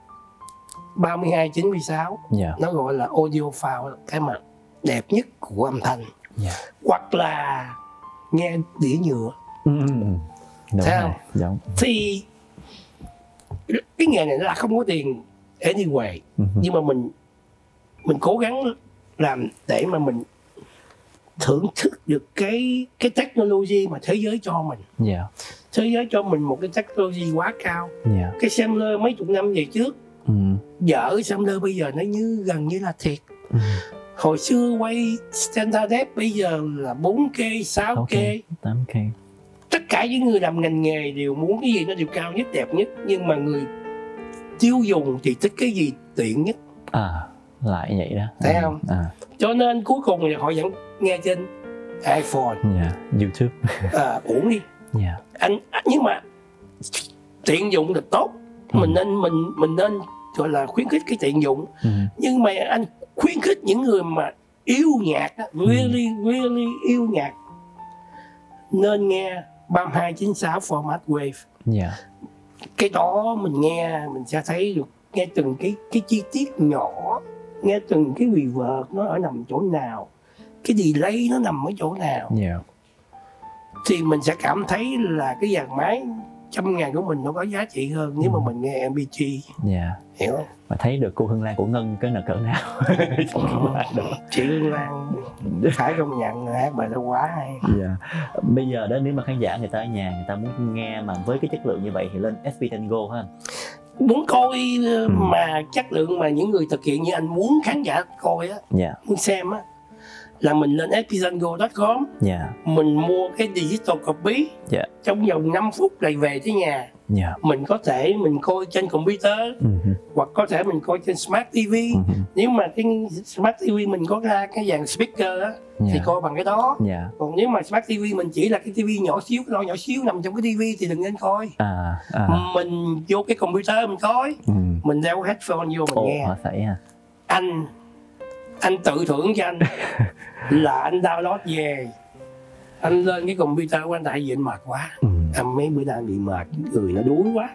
32-96. Nó gọi là audiophile, cái mà đẹp nhất của âm thanh. Hoặc là nghe đĩa nhựa. Thấy không? Thì cái nghề này là không có tiền anyway, nhưng mà mình cố gắng làm để mà mình thưởng thức được cái technology mà thế giới cho mình. Thế giới cho mình một cái technology quá cao. Cái sampler mấy chục năm về trước, dở sampler bây giờ nó gần như là thiệt. Hồi xưa quay standard def, bây giờ là 4K, 6K, 8K. tất cả những người làm ngành nghề đều muốn cái gì nó đều cao nhất, đẹp nhất, nhưng mà người tiêu dùng thì thích cái gì tiện nhất. Lại vậy đó, thấy không? Cho nên cuối cùng thì họ vẫn nghe trên iPhone, YouTube. Uổng đi. Anh nhưng mà tiện dụng là tốt, mình nên gọi là khuyến khích cái tiện dụng. Nhưng mà anh khuyến khích những người mà yêu nhạc, really yêu nhạc, nên nghe 3296 format wave. Cái đó mình nghe mình sẽ thấy được, nghe từng cái chi tiết nhỏ, nghe từng cái reverb nó ở nằm chỗ nào, cái delay nó nằm ở chỗ nào, thì mình sẽ cảm thấy là cái dàn máy 100.000 của mình nó có giá trị hơn nếu mà mình nghe MPG. Hiểu không? Mà thấy được cô Hương Lan của Ngân cái là cỡ nào. Chị Hương Lan phải công nhận hát bài đó quá hay. Bây giờ đó, nếu mà khán giả người ta ở nhà người ta muốn nghe mà với cái chất lượng như vậy thì lên SP Tango ha. Muốn coi mà chất lượng mà những người thực hiện như anh muốn khán giả coi á, muốn xem á, là mình lên sptango.com, mình mua cái digital copy, trong vòng 5 phút lại về tới nhà. Mình có thể mình coi trên computer, hoặc có thể mình coi trên Smart TV. Nếu mà cái Smart TV mình có ra cái dàn speaker á, thì coi bằng cái đó. Còn nếu mà Smart TV mình chỉ là cái TV nhỏ xíu, cái nhỏ xíu nằm trong cái TV thì đừng nên coi. Mình vô cái computer mình coi, mình đeo headphone vô mình nghe. Anh tự thưởng cho anh là anh download về, anh lên cái computer của anh, tại vì anh mệt quá. Mấy bữa nay bị mệt, người nó đuối quá.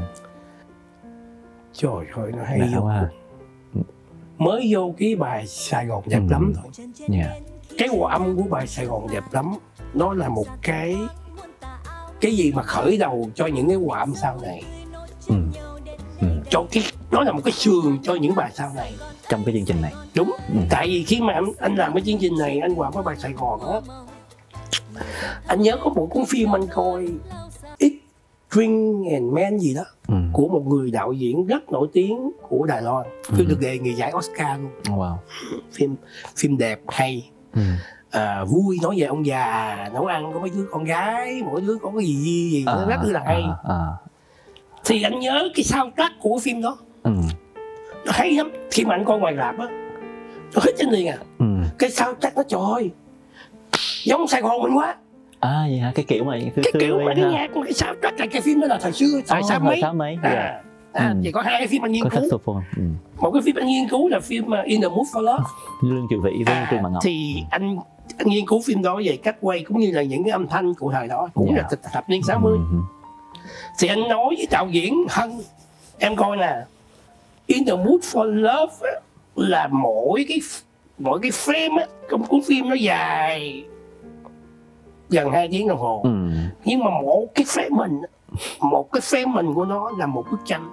Trời ơi, nó hay vô. Mới vô cái bài Sài Gòn đẹp lắm thôi. Cái hòa âm của bài Sài Gòn đẹp lắm, nó là một cái gì mà khởi đầu cho những cái hòa âm sau này. Cho nó là một cái sườn cho những bài sau này trong cái chương trình này. Đúng. Tại vì khi mà anh làm cái chương trình này, anh hòa với bài Sài Gòn á, anh nhớ có một cuốn phim anh coi, Eat, Drink and Men gì đó, của một người đạo diễn rất nổi tiếng của Đài Loan, phim được đề nghị giải Oscar luôn. Phim đẹp hay, vui, nói về ông già nấu ăn có mấy đứa con gái, mỗi đứa có cái gì nó rất là hay. Thì anh nhớ cái soundtrack của phim đó, nó hay lắm. Khi mà anh coi ngoài rạp á, nó hít trên liền cái soundtrack nó trời ơi, giống Sài Gòn mình quá. Vậy hả? Cái kiểu mà cái nhạc, cái soundtrack là cái phim đó là thời xưa, thời sáu mấy. Chỉ có 2 cái phim anh nghiên cứu. Một cái phim anh nghiên cứu là phim In the Mood for Love, Lương Triều Vĩ với Trương Mạn Ngọc. Thì anh nghiên cứu phim đó về cách quay cũng như là những cái âm thanh của thời đó, cũng là thập niên 60. Thì anh nói với đạo diễn Hân, em coi nè, In the Mood for Love á, là mỗi cái frame á trong cuốn phim nó dài gần 2 tiếng đồng hồ. Nhưng mà một cái frame mình của nó là một bức tranh.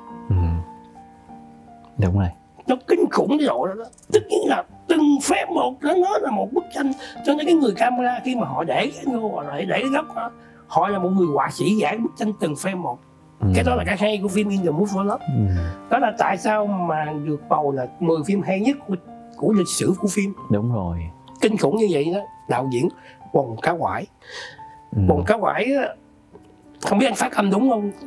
Đúng rồi. Nó kinh khủng cái độ đó. Tất nhiên là từng frame một nó là một bức tranh. Cho nên cái người camera khi mà họ để cái vô, họ để cái góc đó, họ là một người họa sĩ vẽ bức tranh từng frame một. Cái đó là cái hay của phim In the Mood for Love. Đó là tại sao mà được bầu là 10 phim hay nhất của lịch sử của phim. Đúng rồi. Kinh khủng như vậy đó. Đạo diễn Bồng Cá Quải. Bồng Cá Quải không biết anh phát âm đúng không?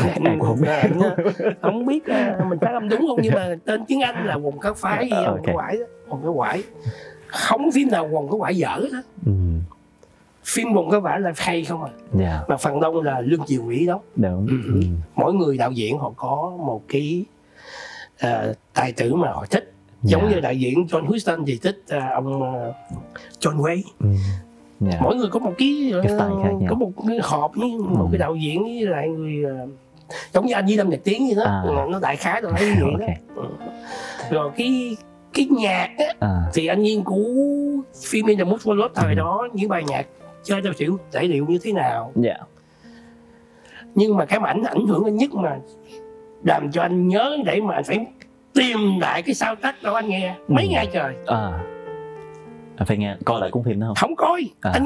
Không biết mình phát âm đúng không, nhưng mà tên tiếng Anh là Bồng Cá Phái gì Bồng Cá Quải đó. Bồng Cá Quải. Không có phim nào Bồng Cá Quải dở đó. Phim Bồng Cá Quải là hay không à. Mà phần đông là Lương Triều Vĩ đó. Đúng. Mỗi người đạo diễn họ có một cái tài tử mà họ thích. Giống như đạo diễn John Huston thì thích ông John Wayne. Mỗi người có một cái có một cái họp với một cái đạo diễn với lại người giống như anh với Lâm Nhật Tiến vậy đó. Nó đại khái rồi như vậy đó. Rồi cái nhạc á, thì anh nghiên cứu phim In the Mood for Love thời đó, những bài nhạc chơi theo kiểu thể điệu như thế nào. Nhưng mà cái mà ảnh hưởng anh nhất mà làm cho anh nhớ để mà anh phải tìm lại cái soundtrack đó anh nghe mấy ngày trời. Anh phải nghe, coi lại cuốn phim đó không? Không coi.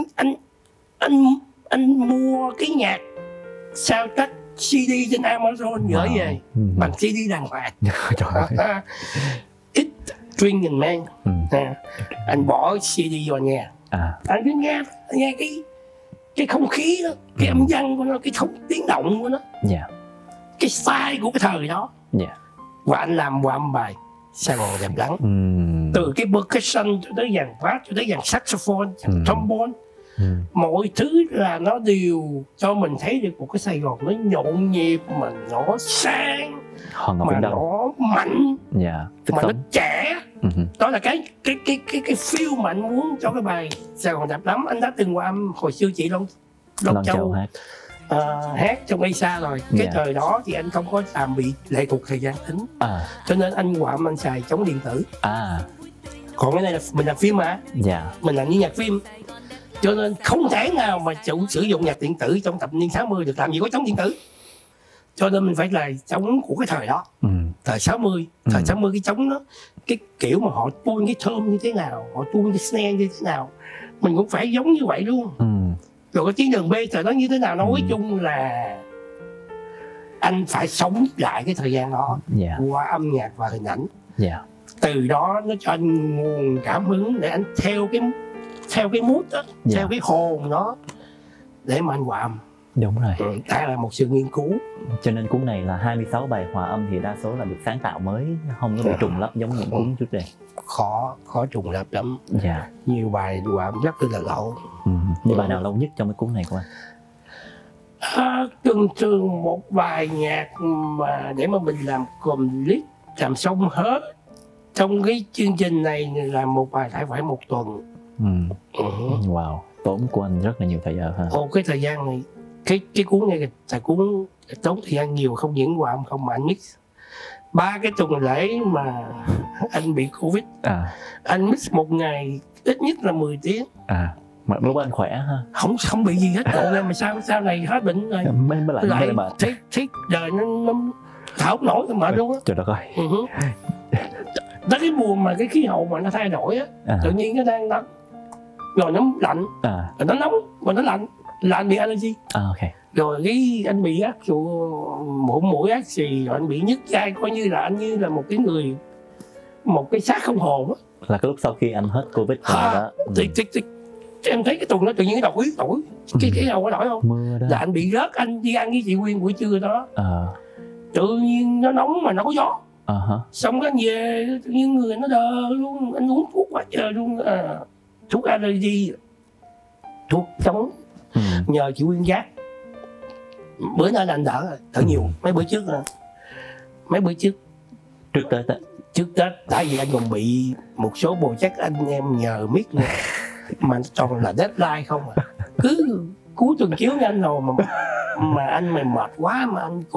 Anh mua cái nhạc soundtrack CD trên Amazon gửi về bằng CD đàng hoàng. Eat, Drink and Men. Anh bỏ CD vô anh nghe. Anh cứ nghe cái không khí đó, cái âm văn của nó, cái tiếng động của nó, cái style của cái thời đó. Và anh làm một âm bài Sài Gòn đẹp lắm. Từ cái percussion cho tới dàn bass, cho tới dàn saxophone, dàn trombone, mọi thứ là nó đều cho mình thấy được một cái Sài Gòn nó nhộn nhịp, mà nó sang, mà nó mạnh, mà nó trẻ. Đó là cái feel mà anh muốn cho cái bài Sài Gòn đẹp lắm. Anh đã từng qua âm hồi xưa chị Long Châu hát trong Isa rồi. Cái thời đó thì anh không có làm bị lệ thuộc thời gian tính, cho nên anh qua âm anh xài chống điện tử. Còn cái này là mình làm phim mà, mình làm như nhạc phim, cho nên không thể nào mà sử dụng nhạc điện tử trong thập niên 60 được, làm gì có chống điện tử. Cho nên mình phải là chống của cái thời đó, thời 60. Thời 60 cái chống đó, cái kiểu mà họ tuôn cái thơm như thế nào, họ tuôn cái snare như thế nào, mình cũng phải giống như vậy luôn. Rồi cái tiếng đường B thời đó như thế nào, nói chung là anh phải sống lại cái thời gian đó qua âm nhạc và hình ảnh. Từ đó nó cho anh nguồn cảm hứng để anh theo cái mood đó, theo cái hồn đó để mà anh hòa âm. Đúng rồi. Đã là một sự nghiên cứu. Cho nên cuốn này là 26 bài hòa âm thì đa số là được sáng tạo mới, không có bị trùng lắp giống những cuốn trước đây. Khó trùng lặp lắm. Nhiều bài hòa âm rất là lâu. Những bài nào lâu nhất trong cái cuốn này của anh? Thường một bài nhạc mà để mà mình làm complete, làm xong hết trong cái chương trình này là một bài phải 1 tuần. Wow, tốn của anh rất là nhiều thời giờ ha. Cái thời gian này, cái cuốn này là cuốn tốn thời gian nhiều, không những hòa âm không mà anh mix 3 cái tuần lễ mà anh bị Covid. Anh mix một ngày ít nhất là 10 tiếng. Mà lúc anh khỏe ha? Không bị gì hết. Cậu mà sau này hết bệnh rồi mới lại thấy đời nó thở không nổi mà luôn á. Trời đất ơi. Tới cái mùa mà cái khí hậu mà nó thay đổi á, tự nhiên nó đang nóng rồi nó lạnh, rồi nó nóng mà nó lạnh là anh bị allergy. Rồi cái anh bị mũi ác xì, rồi anh bị nhức gai, coi như là anh như là một cái xác không hồn á. Là cái lúc sau khi anh hết Covid rồi đó. Em thấy cái tuần đó tự nhiên cái đầu ý nổi, cái đầu có nổi không? Mưa đó. Là anh bị rớt, anh đi ăn với chị Quyên buổi trưa đó. Tự nhiên nó nóng mà nó có gió. Xong cái anh về tự nhiên người nó đờ luôn, anh uống thuốc quá trời luôn. Thuốc allergy, thuốc chống. Nhờ chị Quyên giác. Bữa nay là anh đỡ nhiều. Mấy bữa trước trước Tết, tại vì anh còn bị một số bộ chắc anh em nhờ miết nè, mà toàn là deadline không à. Cứ cuối tuần chiếu nhanh rồi mà anh mệt quá mà anh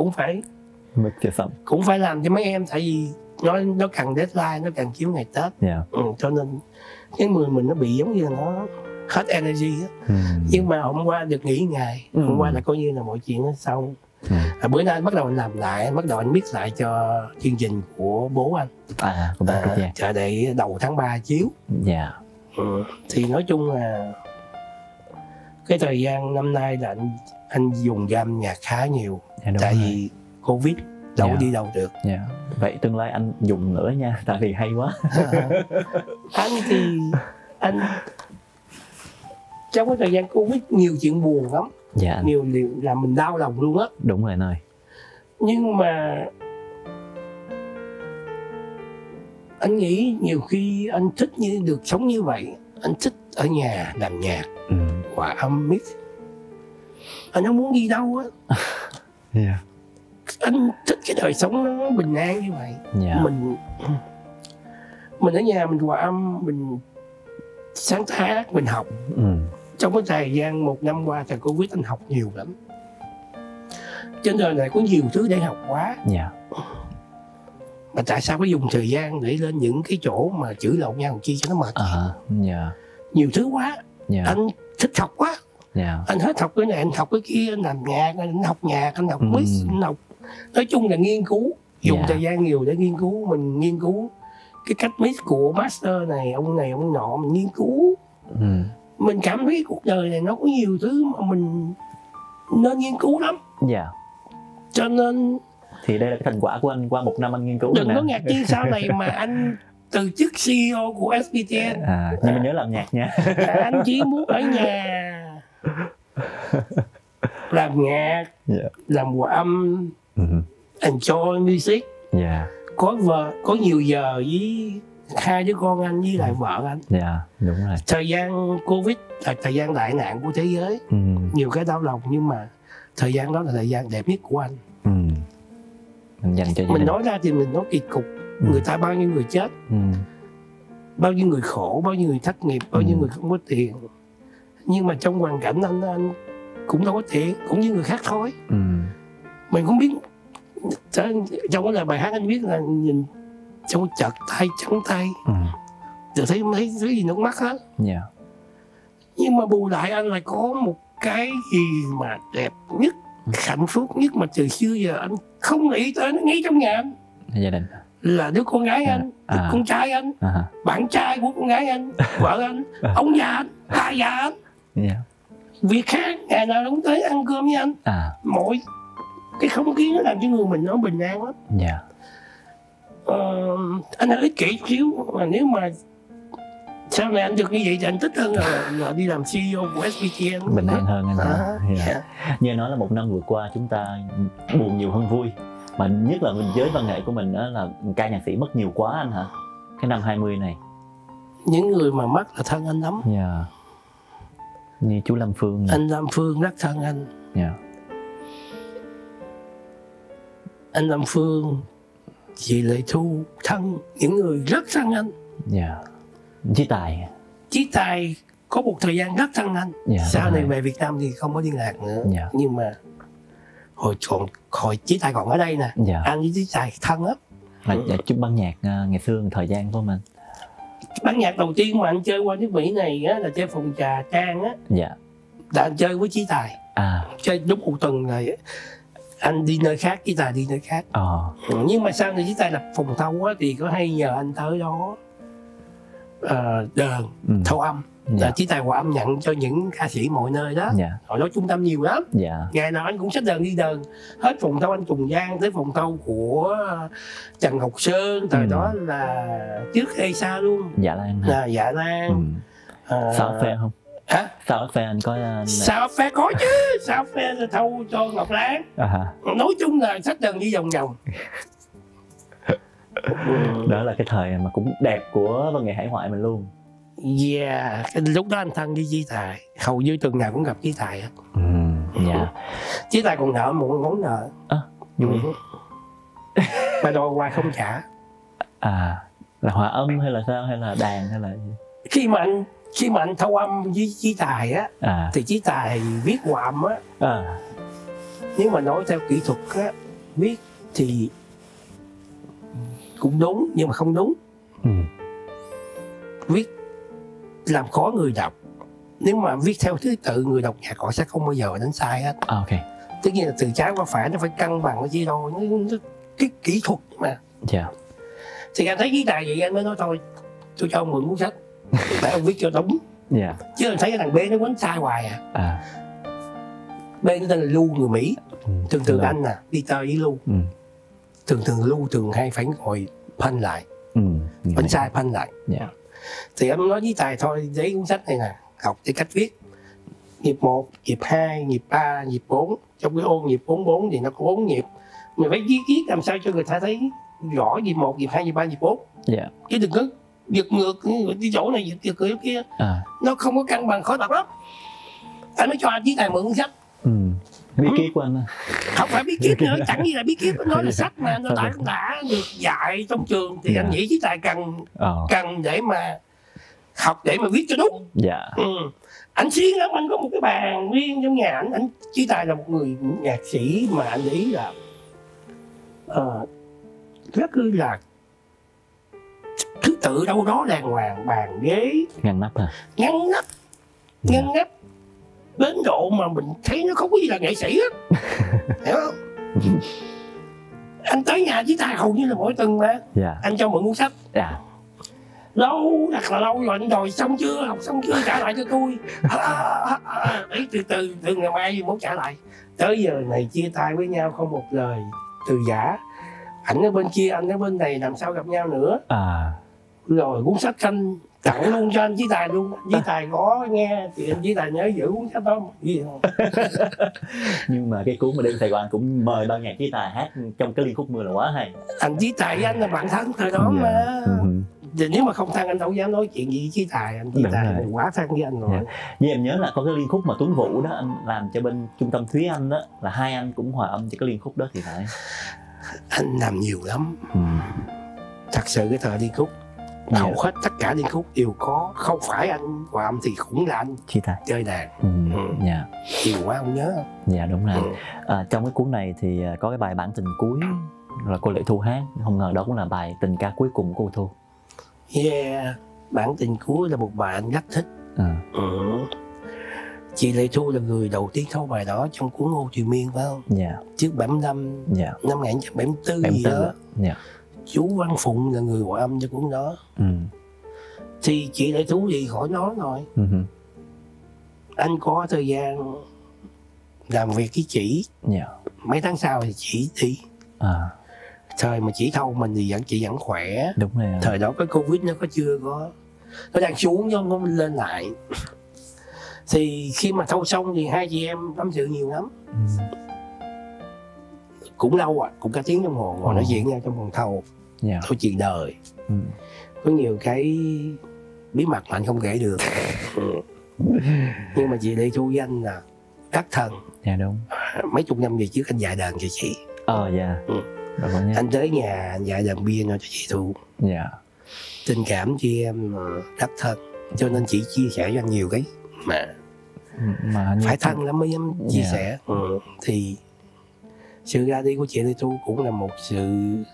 cũng phải làm cho mấy em, tại vì nó cần deadline, nó cần chiếu ngày Tết. Cho nên cái người mình nó bị giống như là nó hết energy á. Nhưng mà hôm qua được nghỉ ngày, hôm qua là coi như là mọi chuyện nó xong. Bữa nay anh bắt đầu anh làm lại, bắt đầu anh mix lại cho chương trình của bố anh. Chờ để đầu tháng 3 chiếu. Thì nói chung là cái thời gian năm nay là anh dùng cho âm nhạc khá nhiều. Tại vì Covid đâu đi đâu được. Vậy tương lai anh dùng nữa nha, tại vì hay quá. Anh trong cái thời gian Covid nhiều chuyện buồn lắm. Nhiều điều làm mình đau lòng luôn á. Đúng rồi anh ơi. Nhưng mà anh nghĩ nhiều khi anh thích được sống như vậy. Anh thích ở nhà làm nhạc, hòa âm mix. Anh không muốn đi đâu á. Anh thích cái đời sống nó bình an như vậy. Mình ở nhà mình hòa âm, mình sáng tác, mình học. Trong cái thời gian 1 năm qua thời Covid anh học nhiều lắm. Trên đời này có nhiều thứ để học quá. Mà tại sao phải dùng thời gian để lên những cái chỗ mà chữ lộn nhau chi cho nó mệt? Nhiều thứ quá. Anh thích học quá. Anh hết học cái này, anh học cái kia, anh làm nhạc, anh học nhạc, anh học mix, anh học. Nói chung là nghiên cứu. Dùng thời gian nhiều để nghiên cứu. Mình nghiên cứu cái cách mix của master này, ông nọ, mình nghiên cứu. Mình cảm thấy cuộc đời này nó có nhiều thứ mà mình nên nghiên cứu lắm. Cho nên thì đây là cái thành quả của anh qua 1 năm anh nghiên cứu. Đừng có ngạc nhiên sau này mà anh từ chức CEO của SBTN. Nhưng mà nhớ làm nhạc nha. Anh chỉ muốn ở nhà làm nhạc, làm hòa âm, enjoy music. Có vợ, có nhiều giờ với 2 đứa con anh với lại vợ anh. Đúng rồi. Thời gian Covid là thời gian đại nạn của thế giới, nhiều cái đau lòng, nhưng mà thời gian đó là thời gian đẹp nhất của anh. Mình dành cho mình nói ra thì mình nói kỳ cục. Người ta bao nhiêu người chết, bao nhiêu người khổ, bao nhiêu người thất nghiệp, bao nhiêu người không có tiền, nhưng mà trong hoàn cảnh anh cũng đâu có tiền, cũng như người khác thôi. Mình không biết. Trong cái lời bài hát anh viết là nhìn trong chợt tay trắng tay, giờ thấy không thấy thứ gì nước mắt hết. Nhưng mà bù lại anh lại có một cái gì mà đẹp nhất, hạnh phúc nhất mà từ xưa giờ anh không nghĩ tới, nó ngay trong nhà anh. Gia đình là đứa con gái anh, đứa con trai anh, bạn trai của con gái anh, vợ anh, ông già anh, ba già anh. Việc khác ngày nào cũng tới ăn cơm với anh. Mỗi cái không khí nó làm cho người mình nó bình an lắm. Anh hơi ích kỷ chút xíu, mà nếu mà sau này anh được như vậy thì anh thích hơn là đi làm CEO của SBTN. Bình an hơn anh. Như nói là một năm vừa qua chúng ta buồn nhiều hơn vui, mà nhất là với văn nghệ của mình đó là ca nhạc sĩ mất nhiều quá anh hả? Cái năm 20 này những người mà mất là thân anh lắm. Như chú Lâm Phương. Anh Lâm Phương rất thân anh. Anh Lâm Phương, chị Lệ Thu thân, những người rất thân anh. Chí Tài có một thời gian rất thân anh. Sau này về Việt Nam thì không có liên lạc nữa. Nhưng mà hồi Chí Tài còn ở đây nè, anh với Chí Tài thân lắm. Chút ban nhạc ngày xưa thời gian của mình. Ban nhạc đầu tiên mà anh chơi qua nước Mỹ này á, là chơi phòng trà Trang á. Là anh chơi với Chí Tài. Chơi đúng một tuần rồi anh đi nơi khác, Chí Tài đi nơi khác. Nhưng mà sau này Chí Tài lập phòng thâu á, thì có hay nhờ anh tới đó đờn, thâu âm. Chí Tài hòa âm nhận cho những ca sĩ mọi nơi đó. Hồi đó trung tâm nhiều lắm. Ngày nào anh cũng xách đờn đi đờn. Hết phòng thâu anh Tùng Giang tới phòng thâu của Trần Ngọc Sơn. Thời đó là trước Esa luôn. Dạ Lan. Dạ Lan. Sao Phe không? Hả? Sao Phe anh có Sao Phe có chứ. Sao Phe là thâu cho Ngọc Lan. Nói chung là xách đờn đi vòng vòng. Đó là cái thời mà cũng đẹp của văn nghệ hải ngoại mình luôn. Lúc đó anh thân với Chí Tài, hầu như tuần nào cũng gặp Chí Tài á. Chí Tài còn nợ một món nợ. Mà đòi hoài không trả. Là hòa âm hay là sao, hay là đàn hay là gì? Khi mà anh thâu âm với Chí Tài á, thì Chí Tài viết hòa âm á. Nếu mà nói theo kỹ thuật á, viết thì cũng đúng nhưng mà không đúng. Viết làm khó người đọc. Nếu mà viết theo thứ tự, người đọc nhạc họ sẽ không bao giờ đánh sai hết. Tất nhiên là từ trái qua phải nó phải cân bằng cái gì đâu, nó cái kỹ thuật mà. Thì anh thấy Chí Tài vậy anh mới nói thôi, tôi cho ông mượn cuốn sách để ông viết cho đúng. Chứ anh thấy cái thằng B nó quánh sai hoài B nó tên là Lu, người Mỹ. Thường anh nè, Peter với Lu. Thường Lu thường hay phải ngồi phanh lại, phanh sai phanh lại. Thì anh nói với Tài thôi, giấy cuốn sách này nè, học cái cách viết nhịp 1, nhịp 2, nhịp 3, nhịp 4. Trong cái ô nhịp 44 thì nó có 4 nhịp. Mình phải viết làm sao cho người ta thấy rõ nhịp 1, nhịp 2, nhịp 3, nhịp 4. Chứ đừng có giật ngược cái chỗ này, giật ngược cái kia. Nó không có cân bằng, khó đọc lắm. Anh mới cho anh Chí Tài mượn cuốn sách. Bí kíp của anh. Không phải bí kíp nữa, chẳng như là bí kíp, nói là sách mà nó đã được dạy trong trường thì anh nghĩ Chí Tài cần để mà học, để mà viết cho đúng. Anh siêng lắm, anh có một cái bàn riêng trong nhà anh. Chí Tài là một người nhạc sĩ mà anh nghĩ là rất là thứ tự đâu đó đàng hoàng, bàn ghế ngăn nắp hả? Ngăn nắp đến độ mà mình thấy nó không có gì là nghệ sĩ hết. Hiểu không? Anh tới nhà Chí Tài hầu như là mỗi tuần mà. Anh cho mượn cuốn sách. Lâu, thật là lâu rồi, anh đòi xong chưa, học xong chưa, trả lại cho tôi. Từ ngày mai muốn trả lại. Tới giờ này chia tay với nhau không một lời từ giã. Ảnh ở bên kia, anh ở bên này, làm sao gặp nhau nữa. Rồi cuốn sách tặng luôn cho anh Chí Tài luôn. Chí Tài có nghe thì anh Chí Tài nhớ giữ cuốn sách đó gì không? Nhưng mà cái cuốn mà Đêm Sài Gòn cũng mời ban nhạc Chí Tài hát trong cái liên khúc Mưa là quá hay. Anh Chí Tài với anh là bạn thân thời đó mà. Nếu mà không thân anh đâu dám nói chuyện gì với Chí Tài. Anh Chí Tài quá thân với anh rồi. Vì em nhớ là có cái liên khúc mà Tuấn Vũ đó anh làm cho bên Trung tâm Thúy Anh đó, là hai anh cũng hòa âm cho cái liên khúc đó thì phải. Anh làm nhiều lắm. Thật sự cái thời liên khúc hầu hết tất cả liên khúc đều có, không phải anh hòa âm thì cũng là anh Chí Tài chơi đàn. Nhiều quá không nhớ. Dạ đúng rồi. Trong cái cuốn này thì có cái bài Bản Tình Cuối là cô Lệ Thu hát, không ngờ đó cũng là bài tình ca cuối cùng của cô Thu. Bản Tình Cuối là một bài anh rất thích. Chị Lệ Thu là người đầu tiên thâu bài đó trong cuốn Ngô Thùy Miên phải không? Trước 75, năm 1974 gì đó. Chú Văn Phụng là người hòa âm cho cuốn đó. Thì chị Lệ Thu gì khỏi nói rồi. Anh có thời gian làm việc với chị. Mấy tháng sau thì chị đi. Thời mà chị thâu mình thì chị vẫn khỏe. Đúng rồi. Thời đó cái Covid nó chưa có, nó đang xuống chứ không có lên lại. Thì khi mà thâu xong thì hai chị em tâm sự nhiều lắm. Cũng lâu cũng cả tiếng đồng hồ ngồi nói chuyện nhau trong phòng thâu. Thôi chuyện đời. Có nhiều cái bí mật mà anh không kể được. Nhưng mà chị Lệ Thu với anh là rất thân. Đúng. Mấy chục năm về trước anh dạy đàn cho chị. Anh tới nhà anh dạy đàn piano cho chị Thu. Tình cảm chị em rất thân. Cho nên chị chia sẻ cho anh nhiều cái mà phải thân lắm mới dám chia sẻ. Thì sự ra đi của chị Lệ Thu cũng là một sự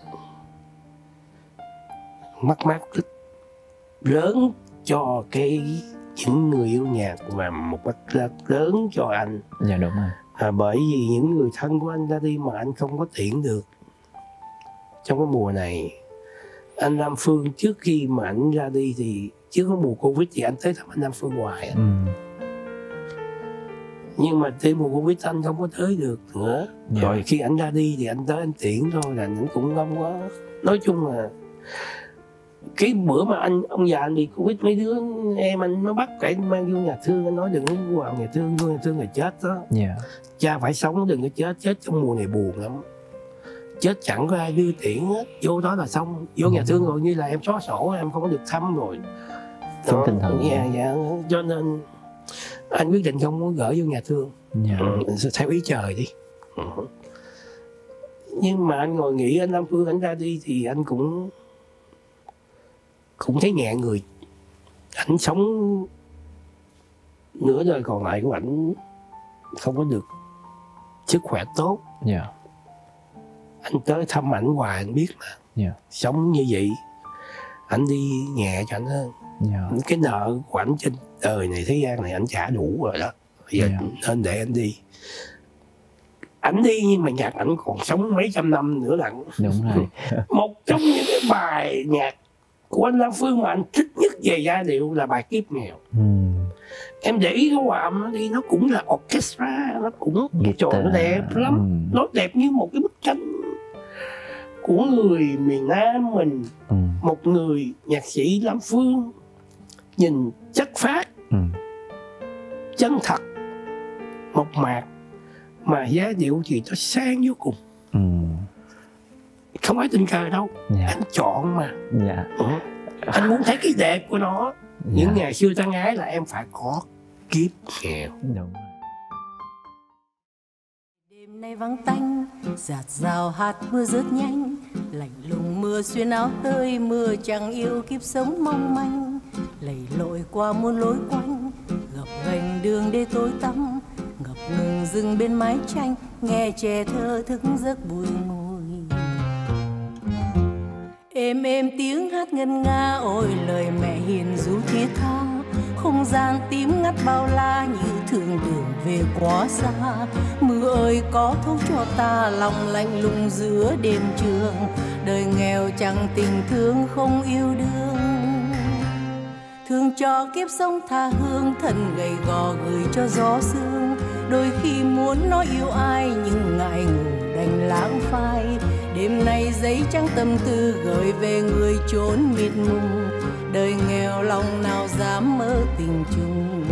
mất mát rất lớn cho những người yêu nhạc và một mất mát lớn cho anh. Đúng rồi. Bởi vì những người thân của anh ra đi mà anh không có tiễn được. Trong cái mùa này, anh Nam Phương trước khi mà anh ra đi thì trước cái mùa Covid thì anh tới thăm anh Nam Phương hoài. Nhưng mà tới mùa Covid anh không có tới được nữa. Rồi khi anh ra đi thì anh tới anh tiễn thôi, là anh cũng không có. Nói chung là cái bữa mà ông già anh bị Covid, mấy đứa em anh nó bắt phải mang vô nhà thương. Anh nói đừng có vào nhà thương, vô nhà thương là chết đó. Cha phải sống, đừng có chết trong mùa này buồn lắm. Chết chẳng có ai đưa tiễn hết, vô đó là xong. Vô nhà thương rồi như là em xóa sổ, em không có được thăm rồi. Sống tinh thần. Cho nên anh quyết định không muốn gửi vô nhà thương. Theo ý trời đi. Nhưng mà anh ngồi nghĩ anh Nam Phương anh ra đi thì anh cũng thấy nhẹ người. Anh sống nửa đời còn lại của anh không có được sức khỏe tốt. Anh tới thăm ảnh hoài anh biết mà. Sống như vậy anh đi nhẹ cho anh hơn. Cái nợ của anh trên đời này, thế gian này anh trả đủ rồi đó. Bây giờ nên để anh đi. Ảnh đi nhưng mà nhạc ảnh còn sống mấy trăm năm nữa lận. Đúng rồi. Một trong những cái bài nhạc của anh Lam Phương mà anh thích nhất về giai điệu là bài Kiếp Nghèo. Em để ý cái hòa âm nó đi, nó cũng là orchestra, nó cũng trời nó đẹp lắm. Nó đẹp như một cái bức tranh của người miền Nam mình. Một người nhạc sĩ Lam Phương nhìn chất phác, chân thật, mộc mạc, mà giai điệu thì nó sang vô cùng. Không phải tình cờ đâu. Anh chọn mà. Anh muốn thấy cái đẹp của nó. Những ngày xưa ta ái là em phải có Kiếp Nghèo. Đêm nay vắng tanh, dạt dào hạt mưa rớt nhanh, lạnh lùng mưa xuyên áo tơi, mưa chẳng yêu kiếp sống mong manh, lầy lội qua muôn lối quanh, gập ghềnh đường đê tối tăm, ngập ngừng dừng bên mái tranh, nghe trẻ thơ thức giấc bùi ngùi. Êm êm tiếng hát ngân nga, ôi lời mẹ hiền ru thiết tha, không gian tím ngắt bao la như thương đường về quá xa. Mưa ơi có thấu cho ta lòng lạnh lùng giữa đêm trường, đời nghèo chẳng tình thương không yêu đương. Thương cho kiếp sống tha hương, thân gầy gò gửi cho gió sương. Đôi khi muốn nói yêu ai nhưng ngại ngùng đành lãng phai. Đêm nay giấy trắng tâm tư gửi về người chốn mịt mùng. đời nghèo lòng nào dám mơ tình chung.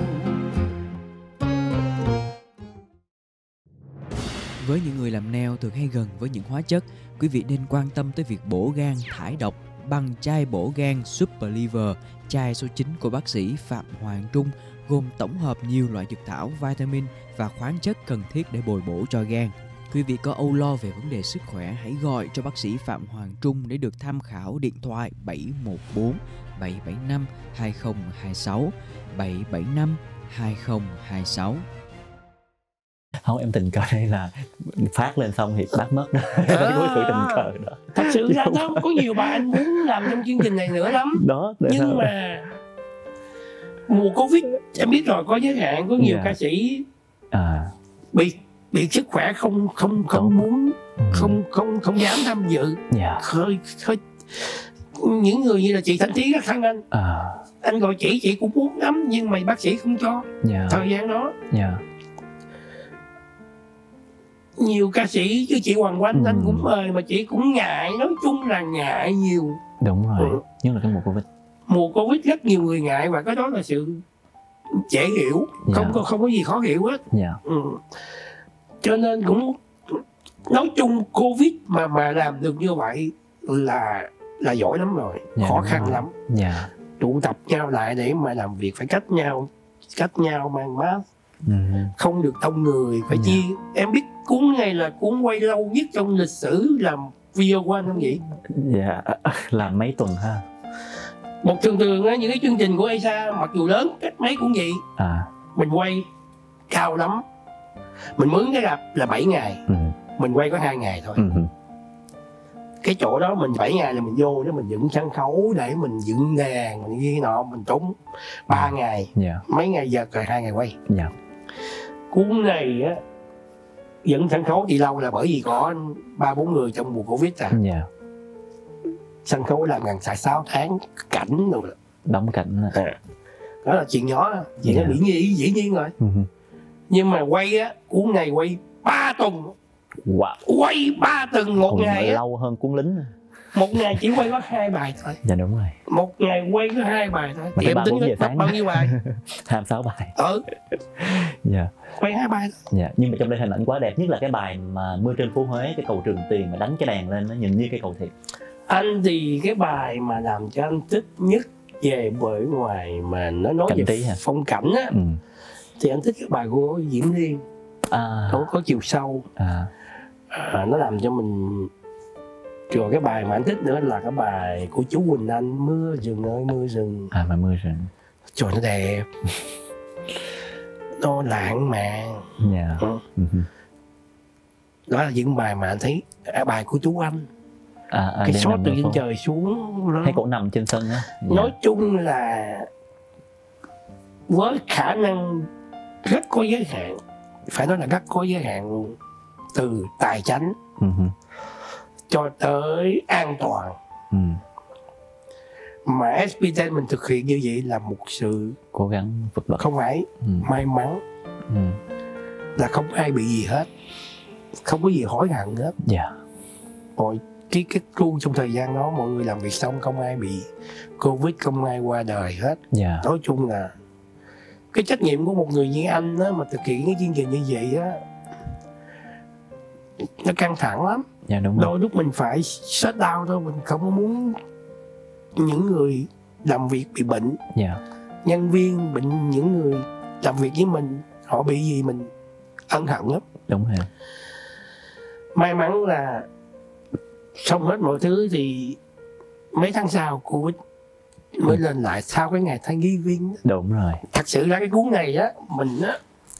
Với những người làm nail thường hay gần với những hóa chất, quý vị nên quan tâm tới việc bổ gan thải độc bằng chai bổ gan Super Liver, chai số 9 của bác sĩ Phạm Hoàng Trung, gồm tổng hợp nhiều loại dược thảo, vitamin và khoáng chất cần thiết để bồi bổ cho gan. Quý vị có âu lo về vấn đề sức khỏe, hãy gọi cho bác sĩ Phạm Hoàng Trung để được tham khảo. Điện thoại 714 775 2026 775 2026. Không, em tình cờ đây là phát lên xong thì bác mất đó. Đối xử tình cờ đó. Thật sự ra đó có nhiều bạn muốn làm trong chương trình này nữa lắm đó, nhưng sao? Mà mùa Covid em biết rồi, có giới hạn, có nhiều ca sĩ bị sức khỏe không muốn không dám tham dự. Hơi những người như là chị Thanh Thí rất thân anh gọi chị cũng muốn lắm nhưng mà bác sĩ không cho thời gian đó. Nhiều ca sĩ chứ chị Hoàng Oanh anh cũng mời mà chị cũng ngại, nói chung là ngại nhiều. Đúng rồi, nhất là cái mùa Covid rất nhiều người ngại, và cái đó là sự dễ hiểu, không có gì khó hiểu hết. Cho nên cũng nói chung Covid mà làm được như vậy là giỏi lắm rồi, khó khăn lắm. Tụ tập nhau lại để mà làm việc phải cách nhau mang mask, không được đông người, phải chia. Em biết cuốn này là cuốn quay lâu nhất trong lịch sử làm video của anh không vậy? Dạ, làm mấy tuần ha. Một thường á, những cái chương trình của Asia mặc dù lớn cách mấy cũng vậy, mình quay cao lắm, mình mướn cái rạp là 7 ngày, mình quay có 2 ngày thôi. Cái chỗ đó mình 7 ngày là mình vô đó, mình dựng sân khấu để mình dựng đèn, mình ghi nọ, mình tốn 3 ngày, mấy ngày giật rồi 2 ngày quay. Cuốn này á, dựng sân khấu thì lâu là bởi vì có 3-4 người trong mùa Covid sân khấu làm gần 6 tháng, cảnh rồi đóng cảnh đó là chuyện nhỏ, chuyện nó dĩ nhiên rồi. Nhưng mà quay á, cuốn này quay 3 tuần. Quay 3 tuần một ngày á, lâu hơn cuốn lính. Một ngày chỉ quay có 2 bài thôi. Dạ đúng rồi. Một ngày quay có 2 bài thôi. Thì em tính bao nhiêu bài? 26 bài. Quay 2 bài thôi. Nhưng mà trong đây hình ảnh quá đẹp, nhất là cái bài mà Mưa trên phố Huế, cái cầu Trường Tiền mà đánh cái đèn lên nó nhìn như cái cầu thiệt. Anh thì cái bài mà làm cho anh thích nhất về bởi ngoài mà nó nói về phong cảnh á, thì anh thích cái bài của Diễm Liên. Nó có chiều sâu, nó làm cho mình. Rồi cái bài mà anh thích nữa là cái bài của chú Quỳnh Anh, Mưa rừng ơi mưa rừng. Mà mưa rừng. Trời nó đẹp, nó lãng mạn. Đó là những bài mà anh thấy, bài của chú Anh. Cái shot từ trên trời xuống đó. Thấy cổ nằm trên sân á. Nói chung là với khả năng rất có giới hạn, phải nói là rất có giới hạn luôn, từ tài chánh cho tới an toàn, mà SPT mình thực hiện như vậy là một sự cố gắng vượt bậc, không phải may mắn, là không ai bị gì hết, không có gì hối hận hết. Rồi cái crew trong thời gian đó mọi người làm việc xong không ai bị Covid, không ai qua đời hết. Nói chung là cái trách nhiệm của một người như anh á, mà thực hiện cái chương trình như vậy á, nó căng thẳng lắm. Đôi lúc mình phải shut down thôi, mình không muốn những người làm việc bị bệnh, nhân viên bệnh, những người làm việc với mình họ bị gì mình ân hận lắm. Đúng rồi. May mắn là xong hết mọi thứ thì mấy tháng sau Covid mới lên lại sau cái ngày Thanksgiving. Đúng rồi. Thật sự ra cái cuốn này á, mình á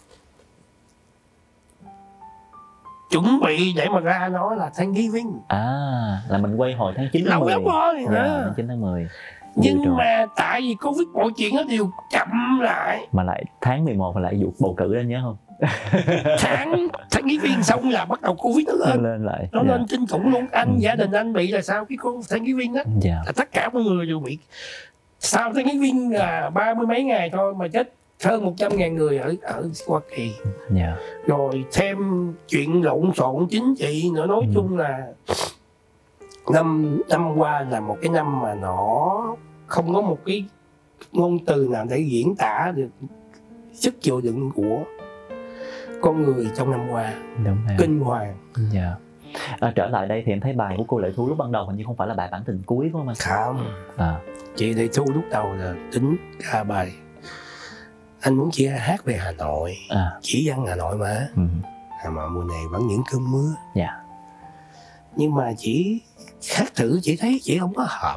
chuẩn bị để mà ra nó là Thanksgiving. Là mình quay hồi tháng 9 tháng 10. Lâu lắm rồi. Tháng 9 tháng 10. Nhưng mà tại vì Covid mọi chuyện nó đều chậm lại. Mà lại tháng 11 lại vụ bầu cử lên nhớ không? Tháng Thanksgiving xong là bắt đầu Covid nó lên lại. Nó lên kinh khủng luôn. Anh gia đình anh bị là sao cái Thanksgiving đó. Là tất cả mọi người đều bị. Sau Thanksgiving là 30 mấy ngày thôi mà chết hơn 100.000 người ở Hoa Kỳ. Rồi thêm chuyện lộn xộn chính trị nữa. Nói chung là năm qua là một cái năm mà nó không có một cái ngôn từ nào để diễn tả được sức chịu đựng của con người trong năm qua. Đúng rồi. Kinh hoàng. Dạ. Trở lại đây thì em thấy bài của cô Lệ Thu lúc ban đầu hình như không phải là bài bản tình cuối của anh. Không. Chị Lệ Thu lúc đầu là tính ca bài anh muốn chị hát về Hà Nội, chỉ dân Hà Nội mà. Mà mùa này vẫn những cơn mưa. Dạ. Nhưng mà chị hát thử chị thấy chị không có hợp.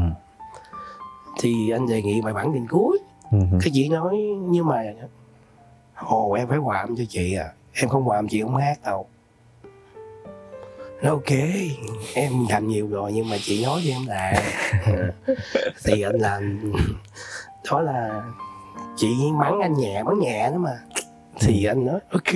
Thì anh đề nghị bài bản tình cuối. Cái chị nói nhưng mà Hồ em phải hòa âm cho chị à, em không hòa âm chị không hát đâu. Nói ok, em làm nhiều rồi nhưng mà chị nói cho em làm. Thì anh làm đó là chị mắng anh nhẹ, mắng nhẹ đó mà. Thì anh nói ok.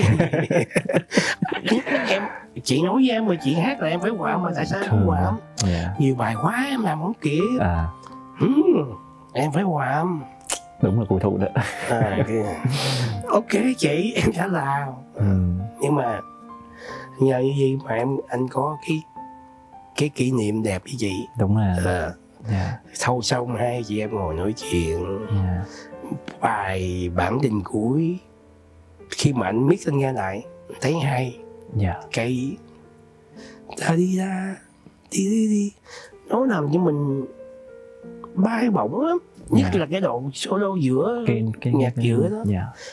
Em chị nói với em mà chị hát là em phải hòa âm mà tại sao em không hòa âm? Nhiều bài quá em làm không kịp. Em phải hòa âm. Đúng là cụ thụ đó. Ok chị, em sẽ làm. Nhưng mà nhờ như gì mà anh có cái kỷ niệm đẹp với chị. Đúng rồi. Sau xong hai chị em ngồi nói chuyện. Bài bản tình cuối khi mà anh mix anh nghe lại thấy hay. Cái ta đi ra đi nó làm cho mình bay bổng lắm. Nhất là cái đoạn solo giữa nhạc giữa đó.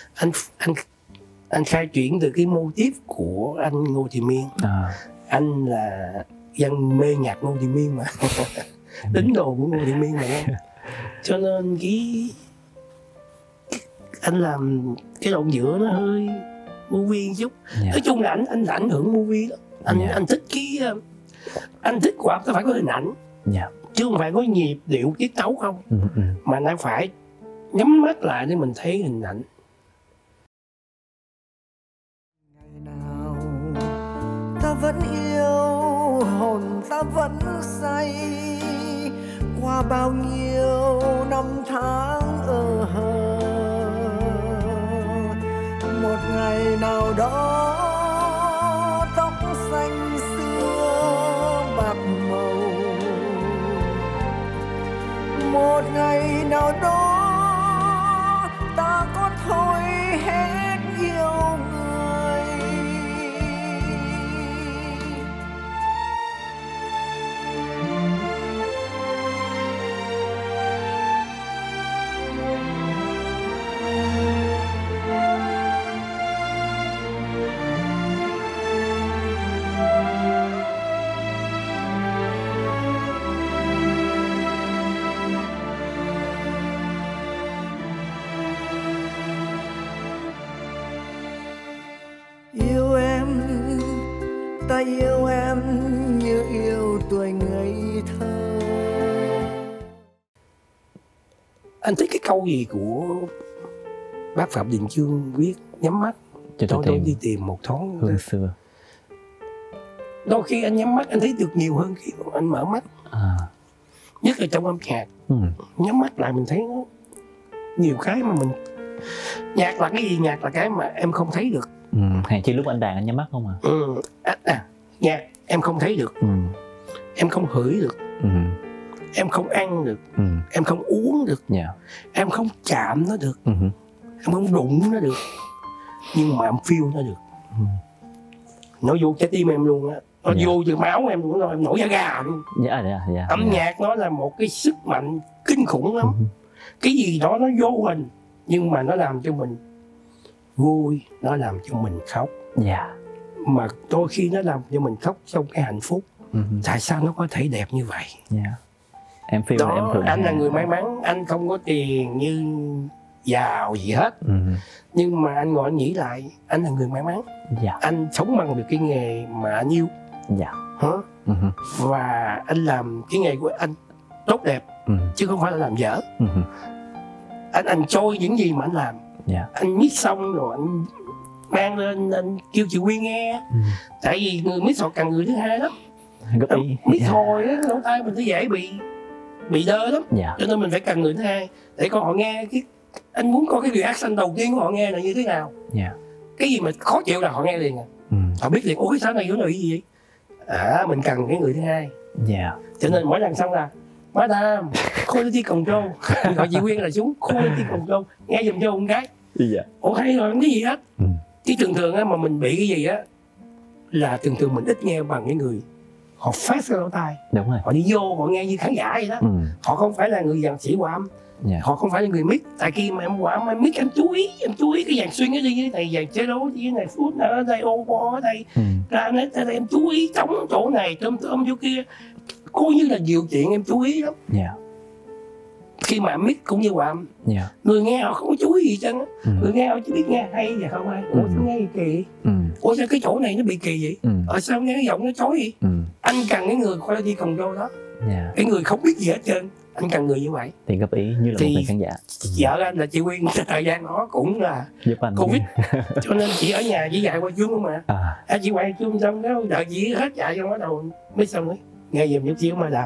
Anh khai chuyển từ cái mô típ của anh Ngô Thị Miên. Anh là dân mê nhạc Ngô Thị Miên mà. Tín đồ của Ngô Thị Miên mà em. Cho nên anh làm cái đoạn giữa nó hơi movie chút. Nói chung là anh ảnh hưởng movie đó. Anh thích anh thích quả phải có hình ảnh. Chứ không phải có nhịp điệu tiết tấu không. Mà nó phải nhắm mắt lại để mình thấy hình ảnh. Ngày nào ta vẫn yêu, hồn ta vẫn say, qua bao nhiêu năm tháng ở hờ. Một ngày nào đó tóc xanh xưa bạc màu, một ngày nào đó ta có thôi hết yêu người. Yêu em, ta yêu em như yêu tuổi ngây thơ. Anh thích cái câu gì của bác Phạm Đình Chương viết nhắm mắt cho tôi đi tìm một thoáng hương xưa. Đôi khi anh nhắm mắt anh thấy được nhiều hơn khi anh mở mắt. Nhất là trong âm nhạc. Nhắm mắt lại mình thấy nó nhiều cái mà mình. Nhạc là cái gì? Nhạc là cái mà em không thấy được. Hàng chi lúc anh đàn anh nhắm mắt không à? Nhạc em không thấy được. Em không hửi được. Em không ăn được. Em không uống được. Em không chạm nó được. Em không đụng nó được. Nhưng mà em feel nó được. Nó vô trái tim em luôn á. Nó vô từ máu em luôn, em nổi da gà luôn. Âm nhạc nó là một cái sức mạnh kinh khủng lắm. Cái gì đó nó vô hình nhưng mà nó làm cho mình vui, nó làm cho mình khóc. Mà đôi khi nó làm cho mình khóc trong cái hạnh phúc. Tại sao nó có thể đẹp như vậy? Em feel đó, em anh là người may mắn, anh không có tiền như giàu gì hết. Nhưng mà anh ngồi anh nghĩ lại, anh là người may mắn. Anh sống bằng được cái nghề mà anh yêu. Và anh làm cái nghề của anh tốt đẹp, chứ không phải là làm dở. Anh trôi những gì mà anh làm. Anh mix xong rồi anh mang lên anh kêu chị Quyên nghe. Tại vì người mix họ cần người thứ hai lắm. Mix hồi á, lỗ tai mình sẽ dễ bị đơ lắm. Cho nên mình phải cần người thứ hai để con họ nghe cái. Anh muốn có cái reaction đầu tiên của họ nghe là như thế nào. Cái gì mà khó chịu là họ nghe liền à. Họ biết liền, ủa cái sáng này nó bị gì vậy? Mình cần cái người thứ hai. Cho nên mỗi lần xong là Madam quality control. Anh gọi chị Quyên là xuống quality control, nghe giùm cho một cái. Ủa hay rồi, không cái gì hết. Chứ thường á mà mình bị cái gì á là thường mình ít nghe bằng cái người họ phát cái lỗ tai. Đúng rồi. Họ đi vô họ nghe như khán giả vậy đó. Họ không phải là người dàn sĩ hòa âm. Họ không phải là người mix. Tại khi mà em hòa âm em mix em chú ý cái dàn xuyên ở đây này, dàn chế đấu như thế này, phút nào ở đây, ô bó ở đây, ra nét ở đây, em chú ý trống chỗ này, tôm chỗ kia, cố như là nhiều chuyện em chú ý lắm. Khi mà mix cũng như hòa âm, người nghe họ không có chú ý gì trơn á. Người nghe họ chỉ biết nghe hay và không hay. Ủa sao nghe kỳ? Ủa sao cái chỗ này nó bị kỳ vậy? Ở sao nghe cái giọng nó chói vậy? Anh cần cái người quality control đó. Cái người không biết gì hết trơn. Anh cần người như vậy. Thì góp ý như là một người khán giả. Vợ anh là chị Quyên, thời gian đó cũng là Covid. Cho nên chị ở nhà chỉ dạy qua Zoom không mà. Chị quay Zoom xong đó, đợi chị hết dạy xong bắt đầu mới xong đấy. Nghe dùm chút xíu mà làm.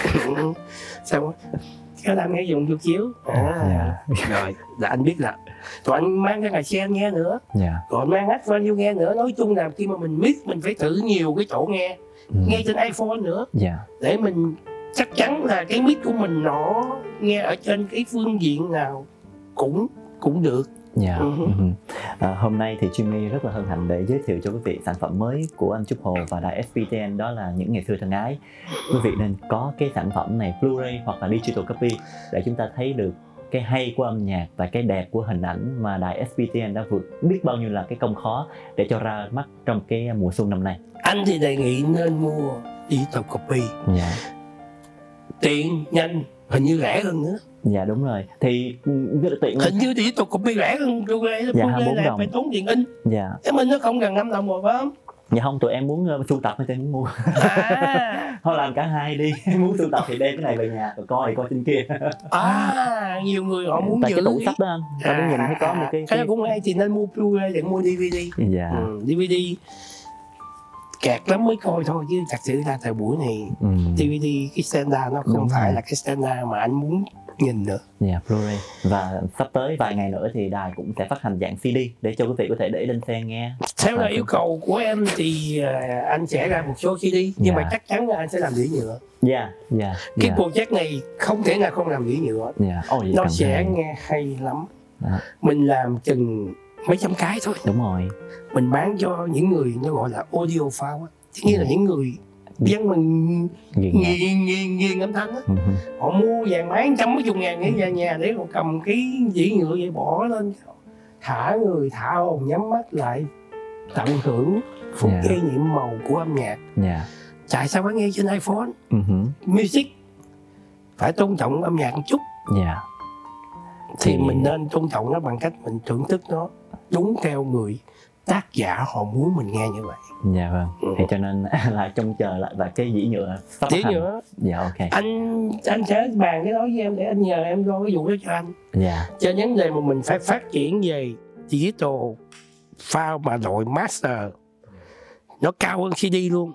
Xong rồi. Cái làm nghe dùng chút xíu. Rồi là anh biết là rồi anh mang cái ngày xe nghe nữa. Rồi mang hát vô nghe nữa. Nói chung là khi mà mình mix mình phải thử nhiều cái chỗ nghe. Nghe trên iPhone nữa. Để mình chắc chắn là cái mic của mình nó nghe ở trên cái phương diện nào cũng được. Hôm nay thì Jimmy rất là hân hạnh để giới thiệu cho quý vị sản phẩm mới của anh Trúc Hồ và đài SPTN, đó là Những Ngày Xưa Thân Ái. Quý vị nên có cái sản phẩm này Blu-ray hoặc là digital copy để chúng ta thấy được cái hay của âm nhạc và cái đẹp của hình ảnh mà đài SPTN đã vượt biết bao nhiêu là cái công khó để cho ra mắt trong cái mùa xuân năm nay. Anh thì đề nghị nên mua digital copy. Tiện, nhanh, hình như rẻ hơn nữa. Dạ đúng rồi. Thì tiện hình như digital copy rẻ hơn Blu-ray. Blu-ray là phải tốn tiền in. Cái mình nó không cần 5 đồng rồi phải không? Dạ không, tụi em muốn sưu tập hay muốn mua. Thôi làm cả hai đi. Muốn sưu tập thì đem cái này về nhà, rồi coi trên kia. Nhiều người họ muốn tại giữ cái tủ sách đó anh. Ta muốn nhìn thấy có một cái cũng hay thì nên mua Blu-ray để mua DVD. DVD kẹt lắm mới coi thôi, chứ thật sự là thời buổi này DVD cái standard nó không phải là cái standard mà anh muốn nhìn nữa. Blu-ray. Và sắp tới vài ngày nữa thì đài cũng sẽ phát hành dạng CD để cho quý vị có thể để lên xe nghe. Theo là yêu cầu của em thì anh sẽ ra một số CD, nhưng mà chắc chắn là anh sẽ làm đĩa nhựa. Cái project này không thể nào không làm đĩa nhựa. Nó sẽ nghe hay lắm. Mình làm chừng mấy trăm cái thôi. Đúng rồi. Mình bán cho những người nó gọi là audiophile á, tức nghĩa là những người dân mình nghiền âm thanh á. Họ mua vàng bán trăm mấy chục ngàn cái ra nhà để họ cầm cái dĩa nhựa vậy bỏ lên, thả người thả hồn nhắm mắt lại tận hưởng phút giây nhiệm màu của âm nhạc. Tại sao phải nghe trên iPhone? Music phải tôn trọng âm nhạc một chút. Thì mình nên tôn trọng nó bằng cách mình thưởng thức nó đúng theo người tác giả họ muốn mình nghe như vậy. Thì cho nên là trông chờ lại và cái dĩ nhựa sắp dĩ nhựa. Anh sẽ bàn cái đó với em để anh nhờ em lo cái vụ đó cho anh. Cho vấn đề mà mình phải phát triển về digital file mà đội master nó cao hơn CD luôn,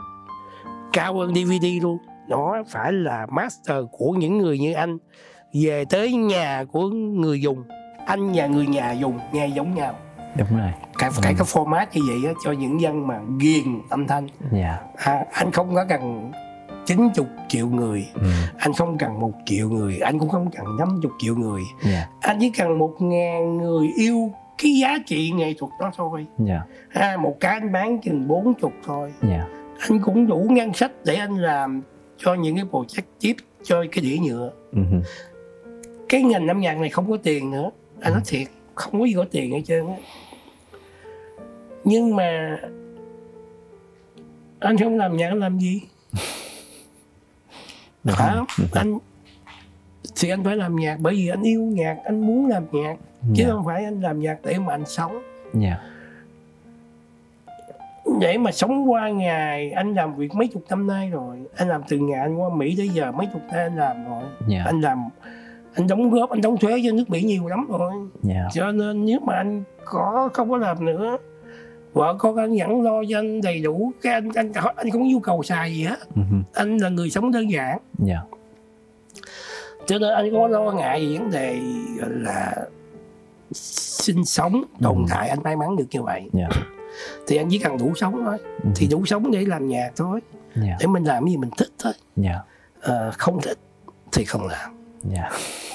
cao hơn DVD luôn. Nó phải là master của những người như anh về tới nhà của người dùng, anh và người nhà dùng nghe giống nhau. Đúng rồi. Cái format như vậy á, cho những dân mà ghiền âm thanh. Anh không có cần 90 triệu người, anh không cần 1 triệu người, anh cũng không cần 50 triệu người. Anh chỉ cần 1.000 người yêu cái giá trị nghệ thuật đó thôi. Một cái anh bán chừng 40 thôi. Anh cũng đủ ngân sách để anh làm cho những cái project tiếp cho cái đĩa nhựa. Cái ngành âm nhạc này không có tiền nữa, anh nói thiệt, không có gì có tiền hết trơn á. Nhưng mà anh không làm nhạc, anh làm gì? Phải không? Anh thì anh phải làm nhạc bởi vì anh yêu nhạc, anh muốn làm nhạc, chứ không phải anh làm nhạc để mà anh sống. Để mà sống qua ngày, anh làm việc mấy chục năm nay rồi. Anh làm từ ngày anh qua Mỹ tới giờ mấy chục năm anh làm rồi. Anh làm, anh đóng góp, anh đóng thuế cho nước Mỹ nhiều lắm rồi. Cho nên nếu mà anh không có làm nữa, vợ con anh vẫn lo cho anh đầy đủ, cái anh không có nhu cầu xài gì hết. Anh là người sống đơn giản. Cho nên anh có lo ngại về vấn đề là sinh sống tồn tại. Anh may mắn được như vậy. Thì anh chỉ cần đủ sống thôi. Thì đủ sống để làm nhạc thôi. Để mình làm cái gì mình thích thôi. Không thích thì không làm. Yeah.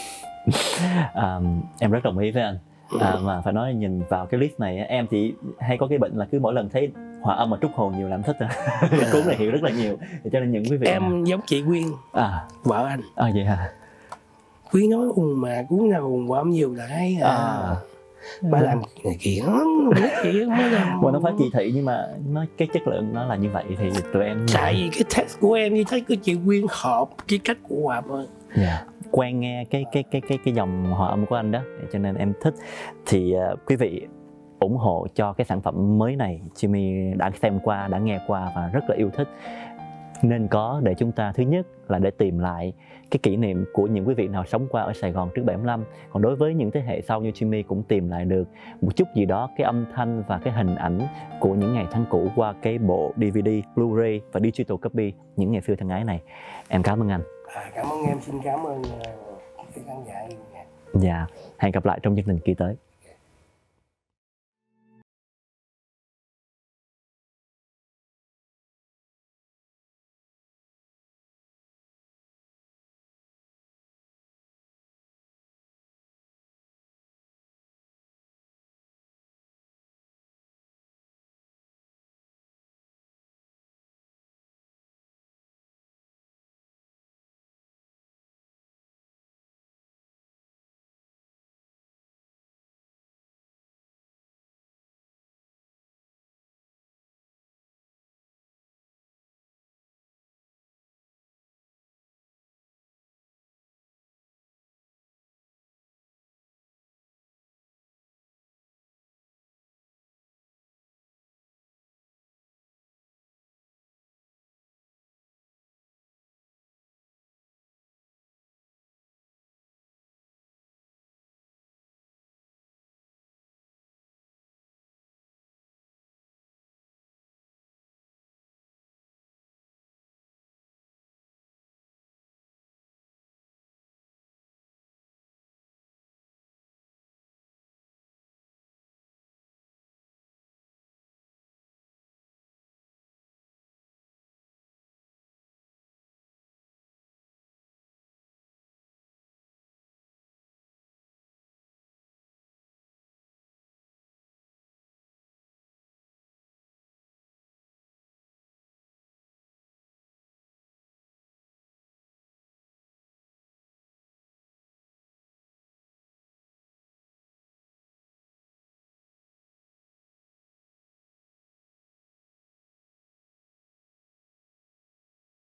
Em rất đồng ý với anh. Mà phải nói nhìn vào cái list này em thì hay có cái bệnh là cứ mỗi lần thấy hòa âm mà Trúc Hồ nhiều làm thích cái cuốn này hiểu rất là nhiều, cho nên những quý vị em giống chị Quyên, vợ anh. Vậy hả? Quyên nói mà cuốn nào hòa âm nhiều là hay ba làm kiện lắm, mà nó phải kỳ thị, nhưng mà nó cái chất lượng nó là như vậy thì tụi em tại vì cái text của em như thấy cái chị Quyên hợp cái cách của hòa âm. Quen nghe cái dòng hòa âm của anh đó, cho nên em thích. Thì quý vị ủng hộ cho cái sản phẩm mới này, Jimmy đã xem qua, đã nghe qua và rất là yêu thích. Nên có để chúng ta, thứ nhất là để tìm lại cái kỷ niệm của những quý vị nào sống qua ở Sài Gòn trước 75. Còn đối với những thế hệ sau như Jimmy cũng tìm lại được một chút gì đó, cái âm thanh và cái hình ảnh của những ngày tháng cũ qua cái bộ DVD, Blu-ray và digital copy những ngày xưa thân ái này. Em cảm ơn anh. Cảm ơn em, xin cảm ơn khán giả. Dạ, hẹn gặp lại trong chương trình kỳ tới.